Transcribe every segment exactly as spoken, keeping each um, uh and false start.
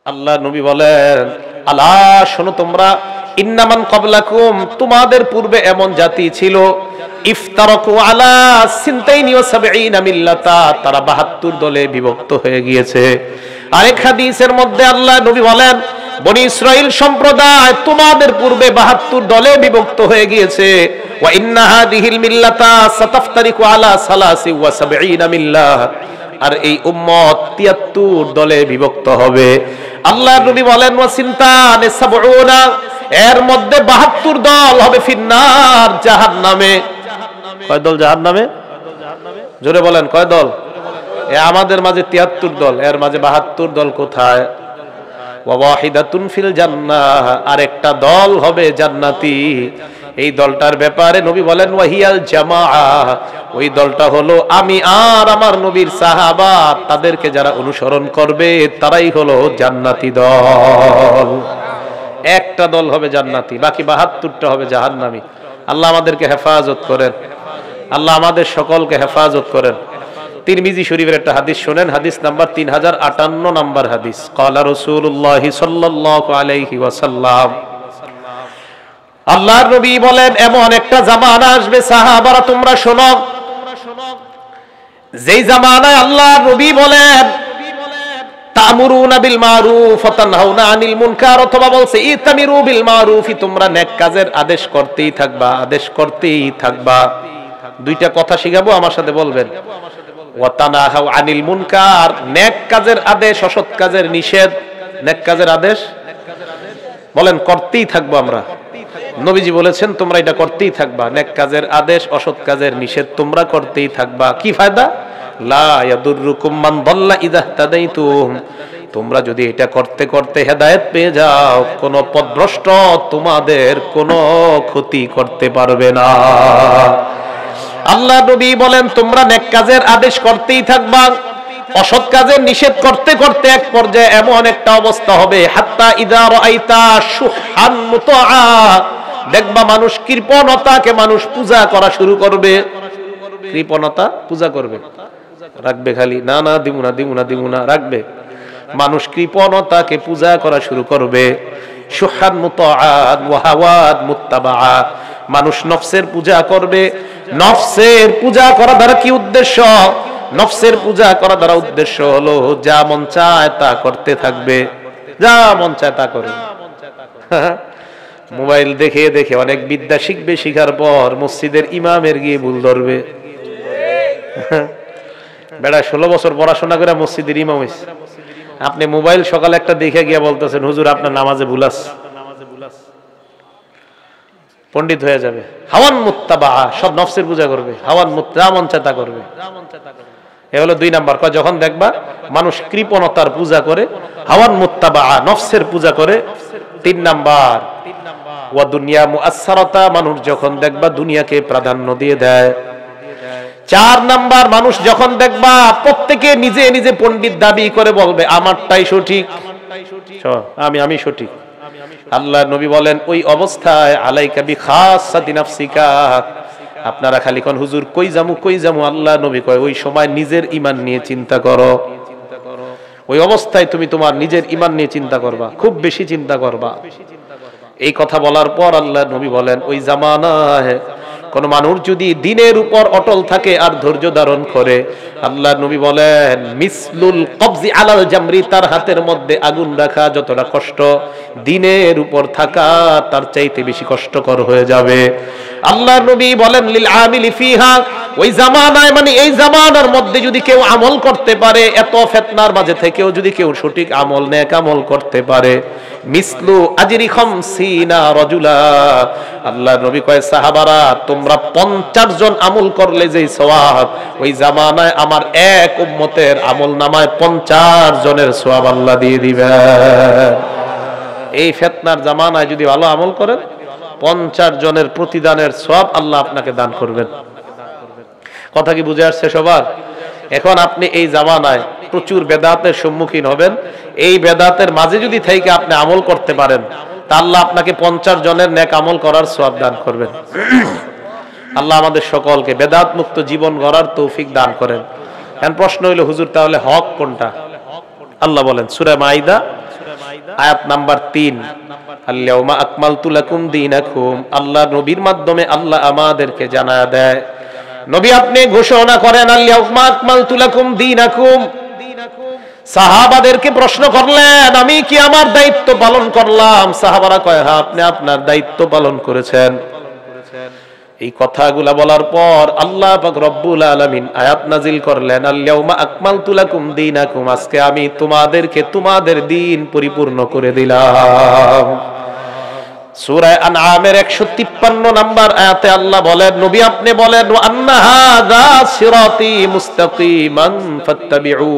আল্লাহ নবী বলেন, আলা শোনো তোমরা, ইন্নামান ক্বাবলাকুম তোমাদের পূর্বে এমন জাতি ছিল, ইফতারাকু আলা সিনতাইনি ওয়া সাবঈনা মিল্লাতা, তারা বাহাত্তর দলে বিভক্ত হয়ে গিয়েছে। আরেক হাদিসের মধ্যে আল্লাহ নবী বলেন, বনি ইসরাইল সম্প্রদায় তোমাদের পূর্বে বাহাত্তর দলে বিভক্ত হয়ে গিয়েছে। ওয়া ইন্না হাদিহিল মিল্লাতা সাতাফতারিকু আলা সালাসি ওয়া সাবঈনা মিল্লাহ, আর এই উম্মত তিয়াত্তর দলে বিভক্ত হবে। আল্লাহর নবী বলেন, ওয়া সিনতান সাবউনা, এর মধ্যে বাহাত্তর দল হবে ফিন্নার, জাহান্নামে। কয় দল জাহান্নামে? জোরে বলেন, কয় দল? এ আমাদের মাঝে তিয়াত্তর দল, এর মাঝে বাহাত্তর দল কোথায়? ওয়া ওয়াহিদাতুন ফিল জান্নাহ, আর একটা দল হবে জান্নাতি। এই দলটার ব্যাপারে নবী বলেন, ওয়াহিয়াল জামাআহ, ওই দলটা হলো আমি আর আমার নবীর সাহাবা, তাদেরকে যারা অনুসরণ করবে তারাই হলো জান্নাতি দল। একটা দল হবে জান্নাতি, বাকি বাহাত্তরটা হবে জাহান্নামী। আল্লাহ আমাদেরকে হেফাজত করেন, আল্লাহ আমাদের সকলকে হেফাজত করেন। তিরমিজি শরীফের একটা হাদিস শোনেন, হাদিস নাম্বার তিন হাজার আটান্ন নাম্বার হাদিস। ক্বালা রাসূলুল্লাহ সাল্লাল্লাহু আলাইহি ওয়াসাল্লাম, আল্লাহর নবী বলেন, এমন একটা জামানা আসবে সাহাবারা তোমরা শোনো, যেই জামানায় আল্লাহর নবী বলেন, তা'মুরুনা বিল মারুফ ওয়া তানহাউনা আনিল মুনকার, অথবা বলছে ইতামিরু বিল মারুফ, তোমরা নেক কাজের আদেশ করতেই থাকবা, আদেশ করতেই থাকবা। দুইটা কথা শিখাবো, আমার সাথে বলবেন। ওয়া তানহাউ আনিল মুনকার, নেক কাজের আদেশ, অসৎ কাজের নিষেধ। নেক কাজের আদেশ বলেন করতেই থাকবো আমরা, নবীজি বলেছেন তোমরা এটা করতেই থাকবা। নেক কাজের আদেশ, অসৎ কাজের নিষেধ তোমরা করতেই থাকবা। কি ফায়দা? লা ইয়াদুররুকুম মান দাল্লা ইযা ইহতাদাইতুম, তোমরা যদি এটা করতে করতে হেদায়েত পেয়ে যাও, কোন পথভ্রষ্ট তোমাদের কোনো ক্ষতি করতে পারবে না। আল্লাহ নবী বলেন তোমরা নেক কাজের আদেশ করতেই থাকবা, অসৎ কাজের নিষেধ করতে করতে এক পর্যায়ে এমন একটা অবস্থা হবে, হাত্তা ইযা রাআইতা শুহান মুতাআ, দেখবা মানুষ কৃপণতাকে মানুষ পূজা করা শুরু করবে। কৃপণতা পূজা করবে, রাখবে খালি না না দিমু না দিমু না দিমু না রাখবে। মানুষ কৃপণতাকে পূজা করা শুরু করবে। শুহান মুতাআ ওয়া হাওয়াত মুত্তাবাআ, মানুষ নফসের পূজা করবে। নফসের পূজা করা দ্বারা কি উদ্দেশ্য? নফসের পূজা করা দ্বারা উদ্দেশ্য হলো যা মন চায় তা করতে থাকবে, যা মন চায় তা করবে। মোবাইল দেখে দেখে অনেক বিদ্যা শিখবে, শিখার পর মসজিদের ইমামের গিয়ে ভুল ধরবে। বেড়া ষোলো বছর পড়াশোনা করে মসজিদের ইমাম হয়েছে, আপনি মোবাইল সকালে একটা দেখে গিয়ে বলতেছেন হুজুর আপনার নামাজে ভুল আছে, পণ্ডিত হয়ে যাবে। হাওয়ান মুত্তাবা, সব নফসের পূজা করবে, হাওয়ান মুত্তা মন চায় তা করবে। এ হলো দুই নাম্বার। যখন দেখবা মানুষ কৃপণতার পূজা করে, হাওয়ান মুত্তাবা নফসের পূজা করে। তিন নাম্বার ওয়া দুনিয়া মুআসসারাতা, মানুষ যখন দেখবা দুনিয়াকে প্রাধান্য দিয়ে দেয়। চার নাম্বার, মানুষ যখন দেখবা প্রত্যেকে নিজে নিজে পণ্ডিত দাবি করে বলবে আমারটাই সঠিক, আমি আমি সঠিক। আল্লাহ নবী বলেন ওই অবস্থায় আলাইকা বিখাসাতি নাফসিকা, আপনারা খালি কোন হুজুর কই যামু কই যামু, আল্লাহ নবী কয় ওই সময় নিজের ঈমান নিয়ে চিন্তা করো। ওই অবস্থায় তুমি তোমার নিজের ঈমান নিয়ে চিন্তা করবা, খুব বেশি চিন্তা করবা। এই কথা বলার পর আল্লাহ নবী বলেন ওই জামানায় কোন মানুষ যদি দিনের উপর অটল থাকে আর ধৈর্য ধারণ করে, আল্লাহ নবী বলেন মিসলুল কবজি আলাল জামরি, তার হাতের মধ্যে আগুন রাখা যতটা কষ্ট, দিনের উপর থাকা তার চাইতে বেশি কষ্টকর হয়ে যাবে। আল্লাহ নবী বলেন লিল আমিলি ফিহা, ওই জামানায় মানে এই জামানার মধ্যে যদি কেউ আমল করতে পারে, এত ফিতনার মাঝে থেকেও যদি কেউ সঠিক আমল নেক আমল করতে পারে, মিসলু আজরি খামসিনা রাজুলা, আল্লাহ নবী কয় সাহাবারা তোমরা পঞ্চাশ জন আমল করলে যেই সওয়াব, ওই জামানায় আমার এক উম্মতের আমল নামায় পঞ্চাশ জনের সওয়াব আল্লাহ দিয়ে দিবেন। এই ফিতনার জামানায় যদি ভালো আমল করেন, পঞ্চাশ জনের প্রতিদানের সওয়াব আল্লাহ আপনাকে দান করবেন। কথা কি বুঝে আসছে সবার? এখন আপনি এই জামানায় প্রচুর বেদাতের সম্মুখীন হবেন, এই বেদাতের মাঝে যদি থেকে আপনি আমল করতে পারেন, তা আল্লাহ আপনাকে পঞ্চাশ জনের নেক আমল করার সওয়াব দান করবেন। আল্লাহ আমাদের সকলকে বেদাত মুক্ত জীবন গড়ার তৌফিক দান করেন। এখন প্রশ্ন হইল হুজুর তাহলে হক কোনটা? আল্লাহ বলেন সূরা মাইদা আয়াত নাম্বার তিন, আল-ইয়াউমা আকমালতু লাকুম দীনাকুম। আল্লাহ নবীর মাধ্যমে আল্লাহ আমাদেরকে জানায়া দেয়, নবী আপনি ঘোষণা করেন আল-ইয়াউমা আকমালতু লাকুম দীনাকুম। সাহাবাদেরকে প্রশ্ন করলেন, আমি কি আমার দায়িত্ব পালন করলাম? সাহাবারা কয়, হ্যাঁ আপনি আপনার দায়িত্ব পালন করেছেন। এই কথাগুলা বলার পর আল্লাহ পাক রব্বুল আলামিন আয়াত নাজিল করলেন, আল-ইয়াউমা আকমালতু লাকুম দীনাকুম, আজকে আমি তোমাদেরকে তোমাদের দ্বীন পরিপূর্ণ করে দিলাম। সূরা আনআমের একশো তিপ্পান্ন নম্বর আয়াতে আল্লাহ বলেন, নবী আপনি বলেন, ওয়া আন্না হাযা সিরাতি মুস্তাকিমান ফাত্তাবিউ,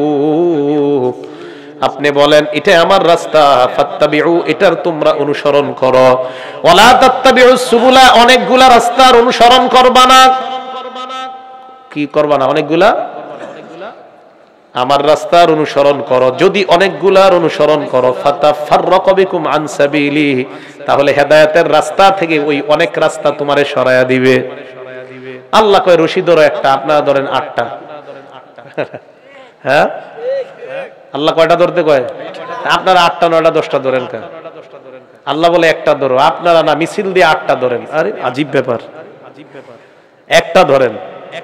আপনি বলেন এটা আমার রাস্তা, ফাত্তাবিউ, এটার তোমরা অনুসরণ করো। ওয়ালা তাত্তাবিউস সুবুলা, অনেকগুলা রাস্তার অনুসরণ করবা না। কি করবা না? অনেকগুলা, আমার রাস্তার অনুসরণ করো। যদি অনেকগুলার অনুসরণ করো, ফাতাফাররাকু বিকুম আন সাবিলি, তাহলে হেদায়েতের রাস্তা থেকে ওই অনেক রাস্তা তোমারে সরায়া দিবে। আল্লাহ কয় রশি ধরো একটা, আপনারা ধরেন আটটা। হ্যাঁ, আল্লাহ কয়টা ধরতে কয়? আপনারা আটটা নয়টা দশটা ধরেন কা? আল্লাহ বলে একটা ধরো, আপনারা না মিছিল দিয়ে আটটা ধরেন। আরে আজীব ব্যাপার, একটা ধরেন।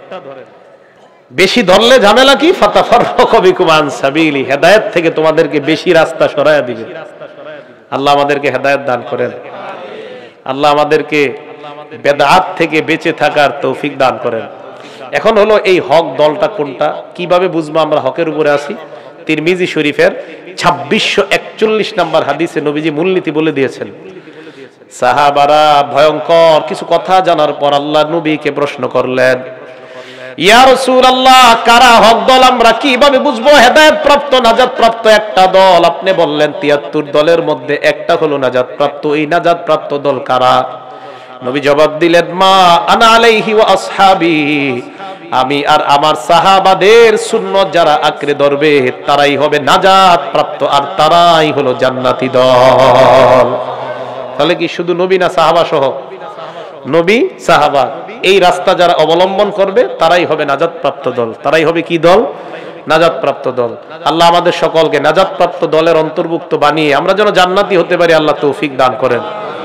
বেশি ধরলে ঝামেলা কি? ফাতাফাররাকু বিকুম আন সাবিলি, হেদায়েত থেকে তোমাদেরকে বেশি রাস্তা সরায়া দিবে। আল্লাহ আমাদেরকে হেদায়েত দান করেন। আল্লাহ আমাদেরকে বেদআত থেকে বেঁচে থাকার তৌফিক দান করেন। এখন হলো এই হক দলটা কোনটা, কিভাবে বুঝবো আমরা হকের উপরে আছি? তিরমিজি শরীফের ছাব্বিশশো একচল্লিশ নম্বর হাদিসে নবীজি মূলনীতি বলে দিয়েছেন। সাহাবারা ভয়ঙ্কর কিছু কথা জানার পর আল্লাহ নবীকে প্রশ্ন করলেন, ইয়া রাসূলুল্লাহ, কারা হক দল, আমরা কিভাবে বুঝবো হেদায়েত প্রাপ্ত নাজাত প্রাপ্ত একটা দল? আপনি বললেন তিয়াত্তর দলের মধ্যে একটা হলো নাজাত প্রাপ্ত, এই নাজাত প্রাপ্ত দল কারা? নবী জবাব দিলেন, মা আনা আলাইহি ওয়া আসহাবি, আমি আর আমার সাহাবাদের সুন্নাত যারা আঁকড়ে ধরবে তারাই হবে নাজাত প্রাপ্ত, আর তারাই হলো জান্নাতি দল। তাহলে কি শুধু নবী না সাহাবা সহ? নবী সাহাবা, এই রাস্তা যারা অবলম্বন করবে তারাই হবে নাজাত প্রাপ্ত দল। তারাই হবে কি দল? নাজাত প্রাপ্ত দল। আল্লাহ আমাদের সকলকে নাজাত প্রাপ্ত দলের অন্তর্ভুক্ত বানিয়ে আমরা যেন জান্নাতি হতে পারি, আল্লাহ তৌফিক দান করেন।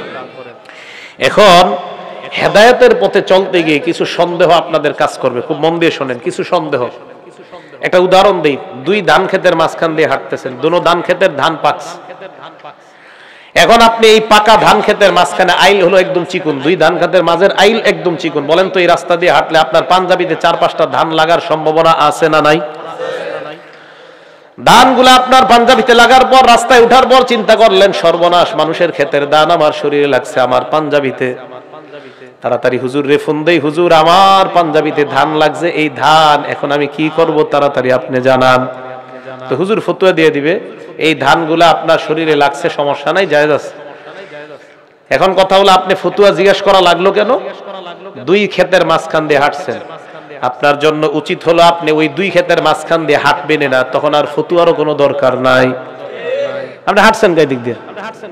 এখন হেদায়েতের পথে চলতে গিয়ে কিছু সন্দেহ আপনাদের কাজ করবে, খুব মন দিয়ে শোনেন। কিছু সন্দেহ, একটা উদাহরণ দেই। দুই ধান ক্ষেতের মাঝখান দিয়ে হাঁটতেছেন, দুনো ধান ক্ষেতের ধান পাকছে। এখন আপনি এই পাকা ধান ক্ষেতের মাঝখানে আইল হলো একদম চিকুন, দুই ধান ক্ষেতের মাঝের আইল একদম চিকুন। বলেন তো এই রাস্তা দিয়ে হাঁটলে আপনার পাঞ্জাবিতে চার পাঁচটা ধান লাগার সম্ভাবনা আছে না নাই? ধানগুলো আপনার পাঞ্জাবিতে লাগার পর রাস্তায় উঠার পর চিন্তা করলেন, সর্বনাশ, মানুষের ক্ষেতের ধান আমার শরীরে লাগছে, আমার পাঞ্জাবিতে। তাড়াতাড়ি হুজুর রে ফোন দেই, হুজুর আমার পাঞ্জাবিতে ধান লাগছে, এই ধান এখন আমি কি করব, তাড়াতাড়ি আপনি জানান। তো হুজুর ফতোয়া দিয়ে দিবে, এই ধানগুলা আপনার শরীরে লাগছে, সমস্যা নাই, জায়েজ আছে। এখন কথা হলো, আপনি ফতোয়া জিজ্ঞেস করা লাগলো কেন? দুই ক্ষেতের মাঝখান দিয়ে হাঁটছেন, আপনার জন্য উচিত হলো আপনি ওই দুই ক্ষেতের মাঝখান দিয়ে হাঁটবেন না, তখন আর ফতোয়ারও কোনো দরকার নাই। আপনি হাঁটছেন গায়ে দিক দিয়ে।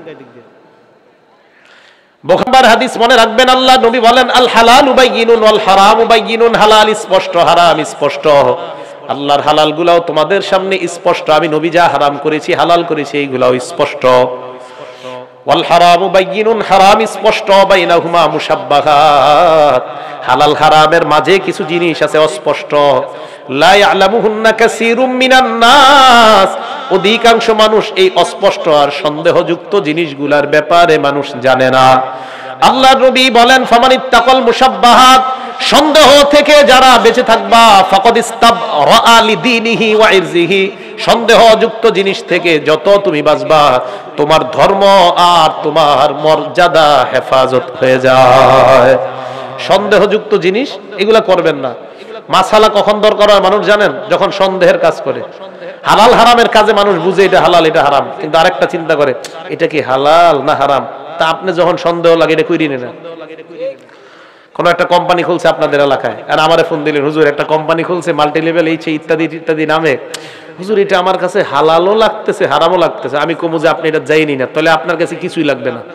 বুখারীর হাদিস মনে রাখবেন, আল্লাহ নবী বলেন, আল হালালু বাইয়িনুন ওয়াল হারামু বাইয়িনুন, হালাল স্পষ্ট, হারাম স্পষ্ট। আল্লাহর হালাল গুলাও তোমাদের সামনে স্পষ্ট, আমি নবী যা হারাম করেছি হালাল করেছি এইগুলাও স্পষ্ট। ওয়াল হারামু বাইয়িনুন, হারাম স্পষ্ট, বাইনাহুমা মুশাব্বাহাত, হালাল হারামের মাঝে কিছু জিনিস আছে অস্পষ্ট। লা ইয়ালামুহুন্না কাসীরুম মিনান নাস, অধিকাংশ মানুষ এই অস্পষ্ট আর সন্দেহযুক্ত জিনিসগুলার ব্যাপারে মানুষ জানে না। আল্লাহর নবী বলেন, ফামানিত্তাকাল মুশাব্বাহাত, সন্দেহ থেকে যারা বেঁচে থাকবা, ফাকাদ ইস্তাবরা লিদীনিহি ওয়া ইরজিহি, সন্দেহযুক্ত জিনিস থেকে যত তুমি বাঁচবা, তোমার ধর্ম আর তোমার মর্যাদা হেফাজত হয়ে যায়। সন্দেহযুক্ত জিনিস এগুলা করবেন না। মাসালা কখন দরকার হয় মানুষ জানেন? যখন সন্দেহের কাজ করে। হালাল হারামের কাজে মানুষ বুঝে এটা হালাল এটা হারাম, কিন্তু আরেকটা চিন্তা করে এটা কি হালাল না হারাম। তা আপনি যখন সন্দেহ লাগে এটা কইরি না। কোন একটা কোম্পানি খুলছে আপনাদের এলাকায়, আর আমারে ফোন দিলেন, হুজুর একটা কোম্পানি খুলছে মাল্টি লেভেল এইচ ইত্যাদি ইত্যাদি নামে, হুজুর এটা আমার কাছে হালালও লাগতেছে হারামও লাগতেছে। আমি কমু যে আপনি এটা যাইনি না, তাহলে আপনার কাছে কিছুই লাগবে না।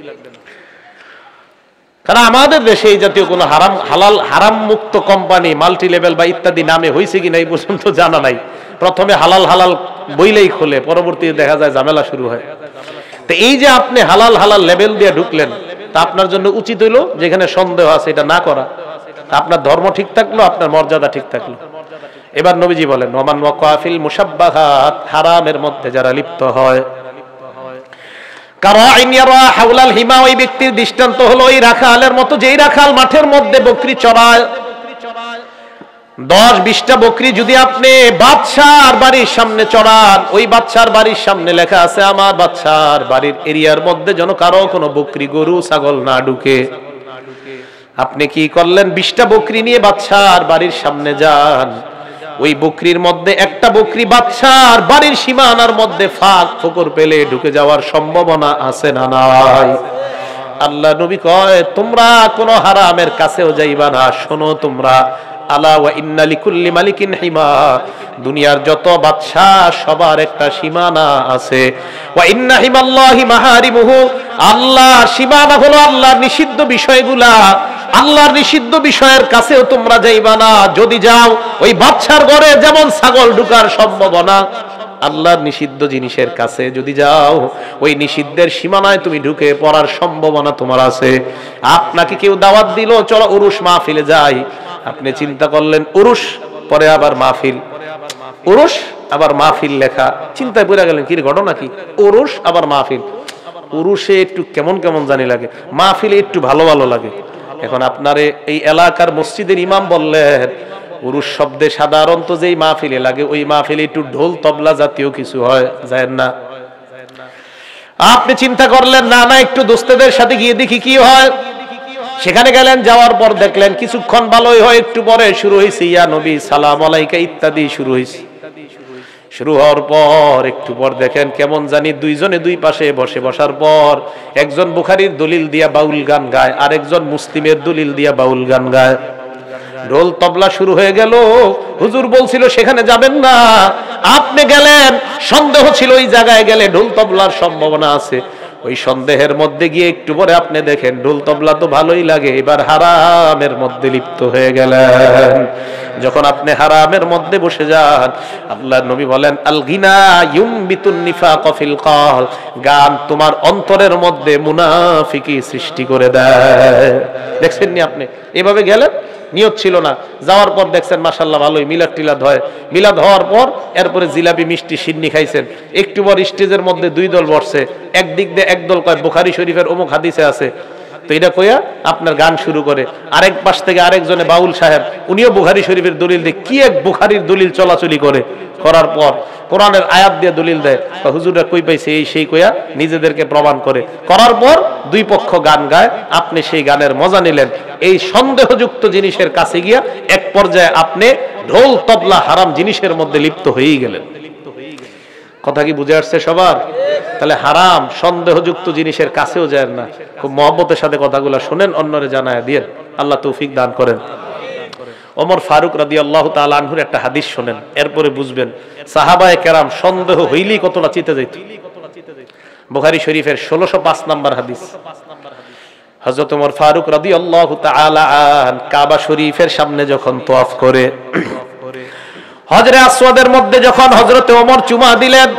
কারণ আমাদের দেশে এই জাতীয় কোন হারাম হালাল হারাম মুক্ত কোম্পানি মাল্টি লেভেল বা ইত্যাদি নামে হয়েছে কিনা এই পর্যন্ত জানা নাই। প্রথমে হালাল হালাল বইলেই খোলে, পরবর্তীতে দেখা যায় ঝামেলা শুরু হয়। তো এই যে আপনি হালাল হালাল লেভেল দিয়ে ঢুকলেন, তা আপনার জন্য উচিত হইলো যেখানে সন্দেহ আছে এটা না করা। আপনার ধর্ম ঠিক থাকলো, আপনার মর্যাদা ঠিক থাকলো। এবার নবীজি বলেন, ওমান ওয়াকাফিল মুশাব্বাহাত, হারামের মধ্যে যারা লিপ্ত হয়, কারাইন ইয়ারা হাওলাল হিমা, ওই ব্যক্তির দৃষ্টান্ত হলো ওই রাখালের মতো, যেই রাখাল মাঠের মধ্যে বকরি চড়ায়। দশ বিশটা বকরি যদি আপনি বাদশার বাড়ির সামনে চড়ান, ওই বাদশার বাড়ির সামনে লেখা আছে আমার বাদশার বাড়ির এরিয়ার মধ্যে যেন কারো কোনো বকরি গরু ছাগল না ঢুকে। আপনি কি করলেন, বিশটা বকরি নিয়ে বাদশার বাড়ির সামনে যান, ওই বকরির মধ্যে একটা বকরি বাদশার বাড়ির সীমানার মধ্যে ফাঁক ফোকর পেলে ঢুকে যাওয়ার সম্ভাবনা আছে না নাই? আল্লাহ নবী কয়, তোমরা কোনো হারামের কাছেও যাইবা না। শোনো তোমরা, আলা ওয়া ইন্না লিকুল্লি মালিকিন হিমা, দুনিয়ার যত বাদশা সবার একটা সীমানা আছে। ওয়া ইন্না হিমাল্লাহি মাহারিমুহু, আল্লাহর সীমানা হলো আল্লাহর নিষিদ্ধ বিষয়গুলা। আল্লাহর নিষিদ্ধ বিষয়ের কাছেও তোমরা যাইবা না। যদি যাও, ওই বাদশার ঘরে যেমন ছাগল ঢুকার সম্ভাবনা, আল্লাহর নিষিদ্ধ জিনিসের কাছে যদি যাও, ওই নিষিদ্ধের সীমানায় তুমি ঢুকে পড়ার সম্ভাবনা তোমার আছে। আপনাকে কেউ দাওয়াত দিল, চলো উরুস মাহফিলে যাই, আপনি চিন্তা করলেন উরুস, পরে আবার মাহফিল, উরুস আবার মাহফিল লেখা, চিন্তায় পড়ে গেলেন কি ঘটনা কি, উরুস আবার মাহফিল। উরুসে একটু কেমন কেমন জানি লাগে, মাহফিলে একটু ভালো ভালো লাগে। এখন আপনারে এই এলাকার মসজিদের ইমাম বললেন, উরুস শব্দে সাধারণত যেই মাহফিলে লাগে, ওই মাহফিলে একটু ঢোল তবলা জাতীয় কিছু হয়, যায় না? আপনি চিন্তা করলেন না না একটু দোস্তেদের সাথে গিয়ে দেখি কি হয়। সেখানে গেলেন, যাওয়ার পর দেখলেন কিছুক্ষণ ভালোই হয়, একটু পরে শুরু হয়েছে ইয়া নবী সালাম আলাইকা ইত্যাদি শুরু হয়েছে। শুরু হওয়ার পর একটু পর দেখেন কেমন জানি দুইজনে দুই পাশে বসে, বসার পর একজন বুখারীর দলিল দিয়া বাউল গান গায়, আর একজন মুসলিমের দলিল দিয়া বাউল গান গায়। ঢোল তবলা শুরু হয়ে গেল। হুজুর বলছিল সেখানে যাবেন না, আপনি গেলেন, সন্দেহ ছিল ওই জায়গায় গেলে ঢোল তবলার সম্ভাবনা আছে। ওই সন্দেহের মধ্যে গিয়ে একটু পরে আপনি দেখেন ঢোল তবলা তো ভালোই লাগে, এবার হারামের মধ্যে লিপ্ত হয়ে গেলেন। যখন আপনি হারামের মধ্যে বসে যান, আল্লাহর নবী বলেন, আল গিনা ইউমবিতুন নিফাক ফিল কল, গান তোমার অন্তরের মধ্যে মুনাফিকি সৃষ্টি করে দেয়। দেখছেন নি আপনি, এভাবে গেলেন, নিয়ত ছিল না, যাওয়ার পর দেখছেন মাশাআল্লাহ ভালোই মিলাদ টিলাদ হয়। মিলাদ হওয়ার পর এরপরে জিলাপি মিষ্টি সিন্নি খাইছেন। একটু পর স্টেজের মধ্যে দুই দল বসছে, একদিক দিয়ে একদল কয় বুখারী শরীফের অমুক হাদিসে আছে, তো এটা কইয়া আপনার গান শুরু করে। আরেক পাশ থেকে আরেকজনে বাউল সাহেব, উনিও বুখারী শরীফের দলিল দিয়ে কি এক বুখারীর দলিল চলাচলি করে, করার পর কোরআনের আয়াত দিয়ে দলিল দেয়, হুজুররা কই পাইছে এই সেই কইয়া নিজেদেরকে প্রমাণ করে, করার পর দুই পক্ষ গান গায়, আপনি সেই গানের মজা নিলেন। এই সন্দেহযুক্ত জিনিসের কাছে গিয়া এক পর্যায়ে আপনি ঢোল তবলা হারাম জিনিসের মধ্যে লিপ্ত হয়েই গেলেন। কথা কি বুঝে আসছে সবার? তাহলে হারাম সন্দেহযুক্ত জিনিসের কাছেও যায় না। খুব মহব্বতের সাথে কথাগুলো শুনেন, অন্যরে জানায় দিয়েন, আল্লাহ তৌফিক দান করেন। ওমর ফারুক রাদিয়াল্লাহু তাআলা আনহুর একটা হাদিস শুনেন, এরপরে বুঝবেন সাহাবায়ে কেরাম সন্দেহ হইলেই কতটা চিতে যাইত। বুখারী শরীফের ষোলশো পাঁচ নম্বর হাদিস। হযরত ওমর ফারুক রাদিয়াল্লাহু তাআলা আন কাবা শরীফের সামনে যখন তওয়াফ করে, হজরে আসওয়াদের মধ্যে যখন হযরতে ওমর চুমা দিলেন,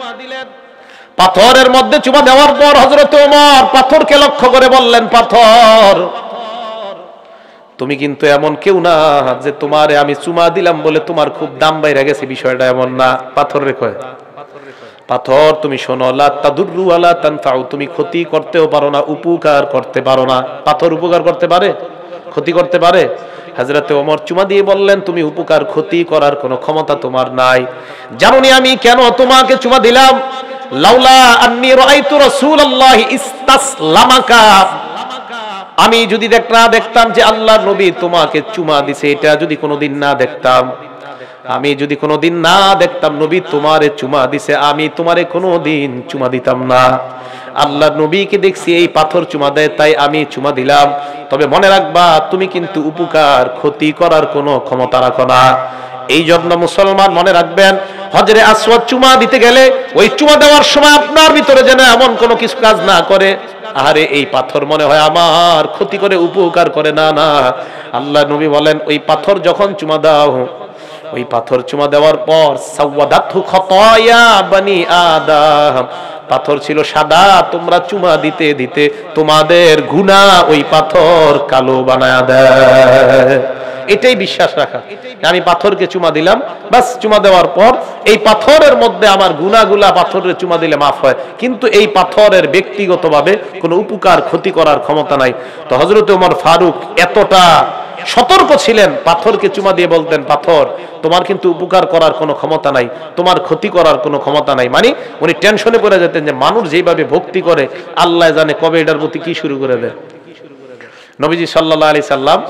পাথরের মধ্যে চুমা দেওয়ার পর হযরতে ওমর পাথরকে লক্ষ্য করে বললেন, পাথর তুমি কিন্তু এমন কেউ না যে তোমারে আমি চুমা দিলাম বলে তোমার খুব দাম বাইরে গেছে, বিষয়টা এমন না। পাথর রে কয়, পাথর তুমি শোনো, লা তাদুররু ওয়ালা তানফাউ, তুমি ক্ষতি করতেও পারো না, উপকার করতে পারো না। পাথর উপকার করতে পারে, ক্ষতি করতে পারে? হযরতে ওমর চুমা দিয়ে বললেন, তুমি উপকার ক্ষতি করার কোনো ক্ষমতা তোমার নাই। জানোনি আমি কেন তোমাকে চুমা দিলাম? লাউলা আন্নী রাআইতু রাসূলুল্লাহি ইস্তাসলামাকা, আমি যদি দেখনা দেখতাম যে আল্লাহর নবী তোমাকে চুমা দিছে, এটা যদি কোনোদিন না দেখতাম, আমি যদি কোনোদিন না দেখতাম নবী তোমারে চুমা দিছে, আমি তোমারে কোনোদিন চুমা দিতাম না। আল্লাহর নবীকে দেখছি এই পাথর চুমা দেয়, তাই আমি চুমা দিলাম। তবে মনে রাখবা, তুমি কিন্তু উপকার ক্ষতি করার কোনো ক্ষমতা রাখো না। এই জন্য মুসলমান মনে রাখবেন, হজরে আসওয়াদ চুমা দিতে গেলে ওই চুমা দেওয়ার সময় আপনার ভিতরে যেন এমন কোনো কিছু কাজ না করে, আরে এই পাথর মনে হয় আমার ক্ষতি করে উপকার করে, না না। আল্লাহ নবী বলেন, ওই পাথর যখন চুমা দাও, ওই পাথর চুমা দেওয়ার পর সাওয়াদাতহু খাতায়া বনি আদম, পাথর ছিল সাদা, তোমরা চুমা দিতে দিতে তোমাদের গুনাহ ওই পাথর কালো বানায়া দেয়। এটাই বিশ্বাস রাখা, আমি পাথরকে চুমা দিলাম, বাস চুমা দেওয়ার পর এই পাথরের মধ্যে আমার গুনাহগুলা পাথরের চুমা দিলে মাফ হয়, কিন্তু এই পাথরের ব্যক্তিগতভাবে কোনো উপকার ক্ষতি করার ক্ষমতা নাই। তো হযরত ওমর ফারুক এতটা সতর্ক ছিলেন, পাথরকে চুমা দিয়ে বলতেন, পাথর তোমার কিন্তু উপকার করার কোনো ক্ষমতা নাই, তোমার ক্ষতি করার কোনো ক্ষমতা নাই। মানে উনি টেনশনে পড়ে যেতেন যে মানুষ যেভাবে ভক্তি করে আল্লাহ জানে কবে এটার প্রতি কি শুরু করে দেয়। নবীজি সাল্লাল্লাহু আলাইহি সাল্লাম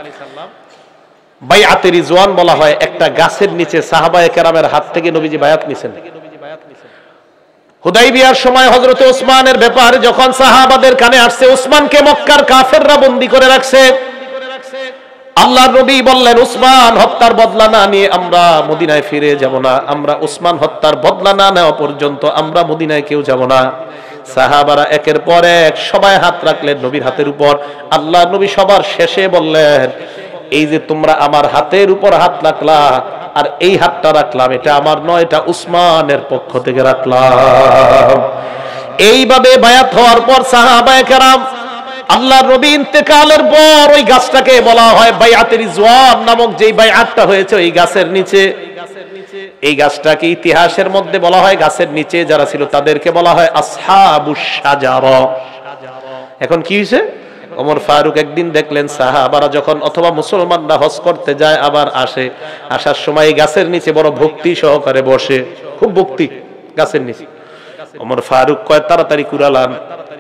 বাইআতে রিজওয়ান বলা হয়, একটা গাছের নিচে সাহাবায়ে কেরামের হাত থেকে নবীজি বায়াত নিছেন। হুদাইবিয়ার সময় হযরত ওসমানের ব্যাপারে যখন সাহাবাদের কানে আসছে, ওসমানকে মক্কার কাফেররা বন্দী করে রাখছে, আল্লাহর নবী বললেন ওসমান হত্যার বদলা না নিয়ে আমরা মদিনায় ফিরে যাব না, আমরা ওসমান হত্যার বদলা না নেওয়া পর্যন্ত আমরা মদিনায় কেউ যাব না। সাহাবারা একের পর এক সবাই হাত রাখলেন নবীর হাতের উপর। আল্লাহর নবী সবার শেষে বললেন, এই যে তোমরা আমার হাতের উপর হাত রাখলা আর এই হাতটা রাখলাম, এটা আমার নয়, এটা উসমানের পক্ষ থেকে রাখলাম। এইভাবে বায়াত হওয়ার পর সাহাবায়ে কেরাম, আল্লাহর নবী ইন্তেকালের পর ওই গাছটাকে বলা হয় বাইআতে রিজওয়ান নামক, যেই বাইআতটা হয়েছে ওই গাছের নিচে। এই গাছটাকে ইতিহাসের মধ্যে বলা হয়, গাছের নিচে যারা ছিল তাদেরকে বলা হয় আসহাবুশ শাজারা। এখন কি হয়েছে, ওমর ফারুক একদিন দেখলেন সাহাবারা যখন অথবা মুসলমানরা হজ করতে যায় আবার আসে, আসার সময় এই গাছের নিচে বড় ভক্তি সহকারে বসে, খুব ভক্তি গাছের নিচে। ওমর ফারুক কয় তাড়াতাড়ি কুড়ালান,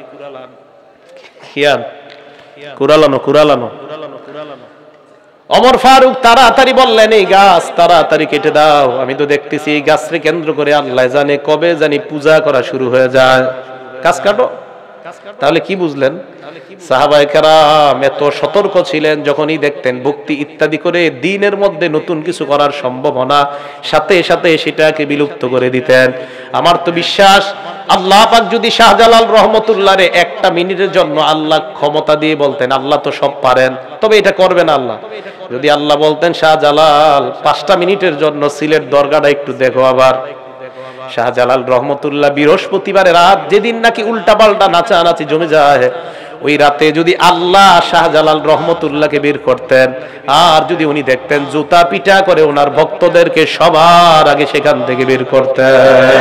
খিয়ান কুড়ালানো কুড়ালানো ওমর ফারুক তাড়াতাড়ি বললেন, এই গাছ তাড়াতাড়ি কেটে দাও, আমি তো দেখতেছি এই গাছকে কেন্দ্র করে আল্লাহ জানে কবে জানি পূজা করা শুরু হয়ে যায়, গাছ কাটো। তাহলে কি বুঝলেন, সাহাবায়ে কেরাম এত সতর্ক ছিলেন, যখনই দেখতেন ভক্তি ইত্যাদি করে দ্বীনের মধ্যে নতুন কিছু করার সম্ভাবনা, সাথে সাথে সেটাকে বিলুপ্ত করে দিতেন। আমার তো বিশ্বাস আল্লাহ পাক যদি শাহজালাল রহমতুল্লাহরে একটা মিনিটের জন্য আল্লাহ ক্ষমতা দিয়ে বলতেন, আল্লাহ তো সব পারেন, তবে এটা করবেন আল্লাহ। যদি আল্লাহ বলতেন শাহজালাল পাঁচটা মিনিটের জন্য সিলেট দরগাটা একটু দেখো, আবার শাহজালাল রহমতুল্লাহ বৃহস্পতিবারের রাত, যেদিন নাকি উল্টা পাল্টা নাচানাচি জমে যায়, ওই রাতে যদি আল্লাহ শাহজালাল রহমতুল্লাহকে বের করতেন, আর যদি উনি দেখতেন জুতা পিটা করে ওনার ভক্তদেরকে সবার আগে সেখান থেকে বের করতেন।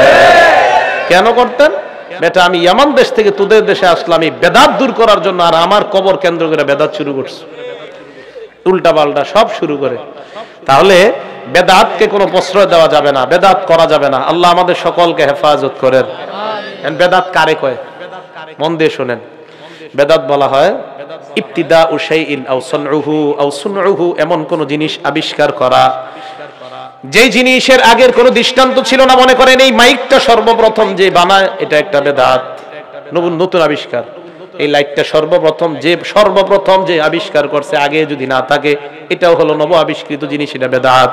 কেন করতেন? বেটা আমি ইয়ামান দেশ থেকে তোদের দেশে আসলাম এই বেদাত দূর করার জন্য, আর আমার কবর কেন্দ্র করে বেদাত শুরু করছে, উল্টা পাল্টা সব শুরু করে। তাহলে বেদাতকে কোনো প্রশ্রয় দেওয়া যাবে না, বেদাত করা যাবে না। আল্লাহ আমাদের সকলকে হেফাজত করেন। বেদাত কারে কয়? মন দিয়ে শোনেন। বেদাত বলা হয় ইবতিদাউ শাইইন আও সানউহু আও সুনউহু, এমন কোন জিনিস আবিষ্কার করা যেই জিনিসের আগের কোনো দৃষ্টান্ত ছিল না। মনে করেন এই মাইকটা সর্বপ্রথম যে বানায়, এটা একটা বেদাত, নতুন আবিষ্কার। এই লাইটটা সর্বপ্রথম যে সর্বপ্রথম যে আবিষ্কার করছে, আগে যদি না থাকে এটাও হলো নব আবিষ্কৃত জিনিস, এটা বেদাত।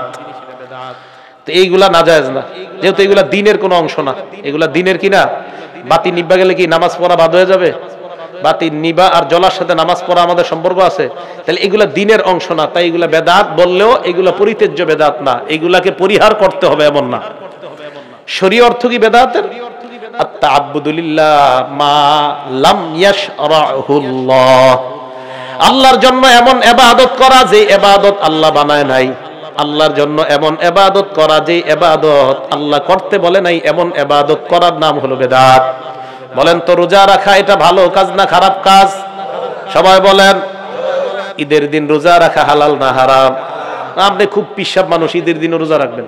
তো এইগুলা নাজায়েজ না, যেহেতু এগুলা দ্বীনের কোনো অংশ না। এগুলা দ্বীনের কি না? বাতি নিভা গেলে কি নামাজ পড়া বাদ হয়ে যাবে? বাতি নিভা আর জ্বলার সাথে নামাজ পড়া আমাদের সম্পর্ক আছে? তাহলে এগুলা দ্বীনের অংশ না, তাই এগুলা বেদাত বললেও এগুলা পরিত্যাজ্য বেদাত না, এগুলাকে পরিহার করতে হবে এমন না। শরীয় অর্থ কি বেদাতের? আত-তা'আব্বুদুলিল্লাহ মা লাম ইয়াশরাহুল্লাহ, আল্লাহর জন্য এমন ইবাদত করা যে ইবাদত আল্লাহ বানায় নাই, আল্লাহর জন্য এমন ইবাদত করা যে ইবাদত আল্লাহ করতে বলে নাই, এমন ইবাদত করার নাম হলো বেদাত। বলেন তো রোজা রাখা এটা ভালো কাজ না খারাপ কাজ? সবাই বলেন। ঈদের দিন রোজা রাখা হালাল না হারাম? আপনি খুব পিশাব মানুষ, ঈদের দিন রোজা রাখবেন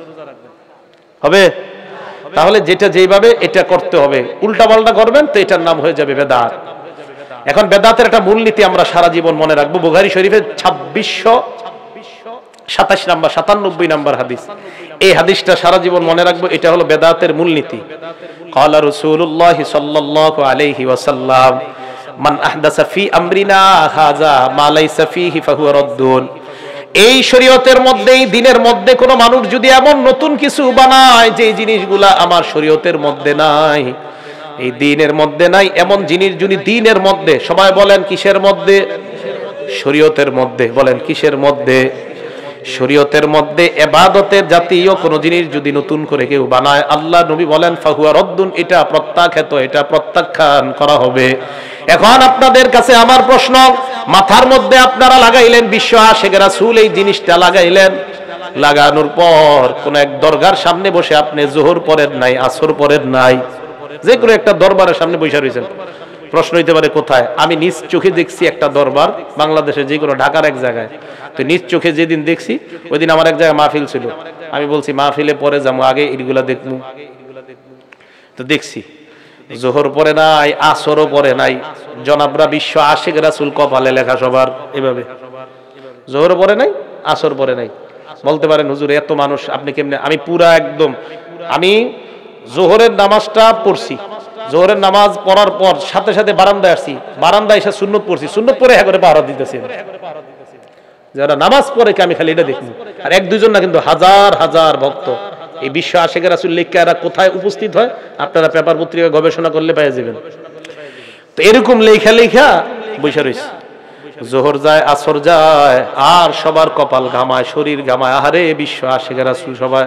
হবে? তাহলে যেটা যেভাবে এটা করতে হবে, উল্টা পাল্টা করবেন তো এটার নাম হয়ে যাবে বেদাত। এখন বেদাতের একটা মূলনীতি আমরা সারা জীবন মনে রাখবো। বুখারী শরীফের ছাব্বিশশো সাতাশ নাম্বার সাতানব্বই নাম্বার হাদিস, এই হাদিসটা সারা জীবন মনে রাখবো। এটা হলো বেদাতের মূলনীতি। ক্বালা রাসূলুল্লাহ সাল্লাল্লাহু আলাইহি ওয়াসাল্লাম মান আহদাসা ফি আমরিনা হাযা মা লাইসা ফিহি ফাহুয়া রাদ্দুন। এই শরীয়তের মধ্যে, এই দ্বীনের মধ্যে কোন মানুষ যদি এমন নতুন কিছু বানায় যে জিনিসগুলা আমার শরীয়তের মধ্যে নাই, এই দ্বীনের মধ্যে নাই, এমন জিনিস যদি দ্বীনের মধ্যে, সবাই বলেন কিসের মধ্যে? শরীয়তের মধ্যে। বলেন কিসের মধ্যে? শরীয়তের মধ্যে ইবাদতের জাতীয় কোন জিনিস যদি নতুন করে কেউ বানায়, আল্লাহ নবী বলেন ফাহুয়া রদ্দুন, এটা প্রত্যাখ্যাত, এটা প্রত্যাখ্যান করা হবে। এখন আপনাদের কাছে আমার প্রশ্ন, মাথার মধ্যে আপনারা লাগাইলেন বিশ্ব আশিক রাসূল, এই জিনিসটা লাগাইলেন, লাগানোর পর কোন এক দরগার সামনে বসে আপনি যোহর পড়েন নাই, আসর পড়েন নাই, যে কোনো একটা দরবারের সামনে বসে রয়েছেন। প্রশ্ন হইতে পারে কোথায়? আমি নিজ চোখে দেখছি একটা দরবার বাংলাদেশে, যে কোনো ঢাকার এক জায়গায়। তো নিজ চোখে যেদিন দেখছি ওই দিন আমার এক জায়গায় মাহফিল ছিল, আমি বলছি মাহফিলে পরে যাবো, আগে এগুলা দেখবো। তো দেখছি জোহর পরে নাই, আসরও পরে নাই। জনাবরা বিশ্ব আশিক রাসূল কপালে লেখা সবার এভাবে, জোহর পরে নাই, আসর পরে নাই। বলতে পারেন হুজুর এত মানুষ আপনি কেমনে? আমি পুরা একদম, আমি জোহরের নামাজটা পড়ছি, জোহরের নামাজ পড়ার পর সাথে সাথে বারান্দায় আসছি, বারান্দায় এসে সুন্নত পড়ছি, সুন্নত পড়ে হ্যাঁ করে পাহারা দিতেছি। যারা নামাজ পড়ে আমি খালি এটা দেখি, আর এক দুইজন না, কিন্তু হাজার হাজার ভক্ত এই বিশ্ব আশিক রাসূল লিখে এরা কোথায় উপস্থিত হয় আপনারা পেপার পত্রিকায় গবেষণা করলে পেয়ে যাবেন। তো এরকম লেখা লেখা বৈশা রয়েছে, জোহর যায়, আসর যায়, আর সবার কপাল ঘামায়, শরীর ঘামায়, আহারে বিশ্ব আশিক রাসূল সবাই।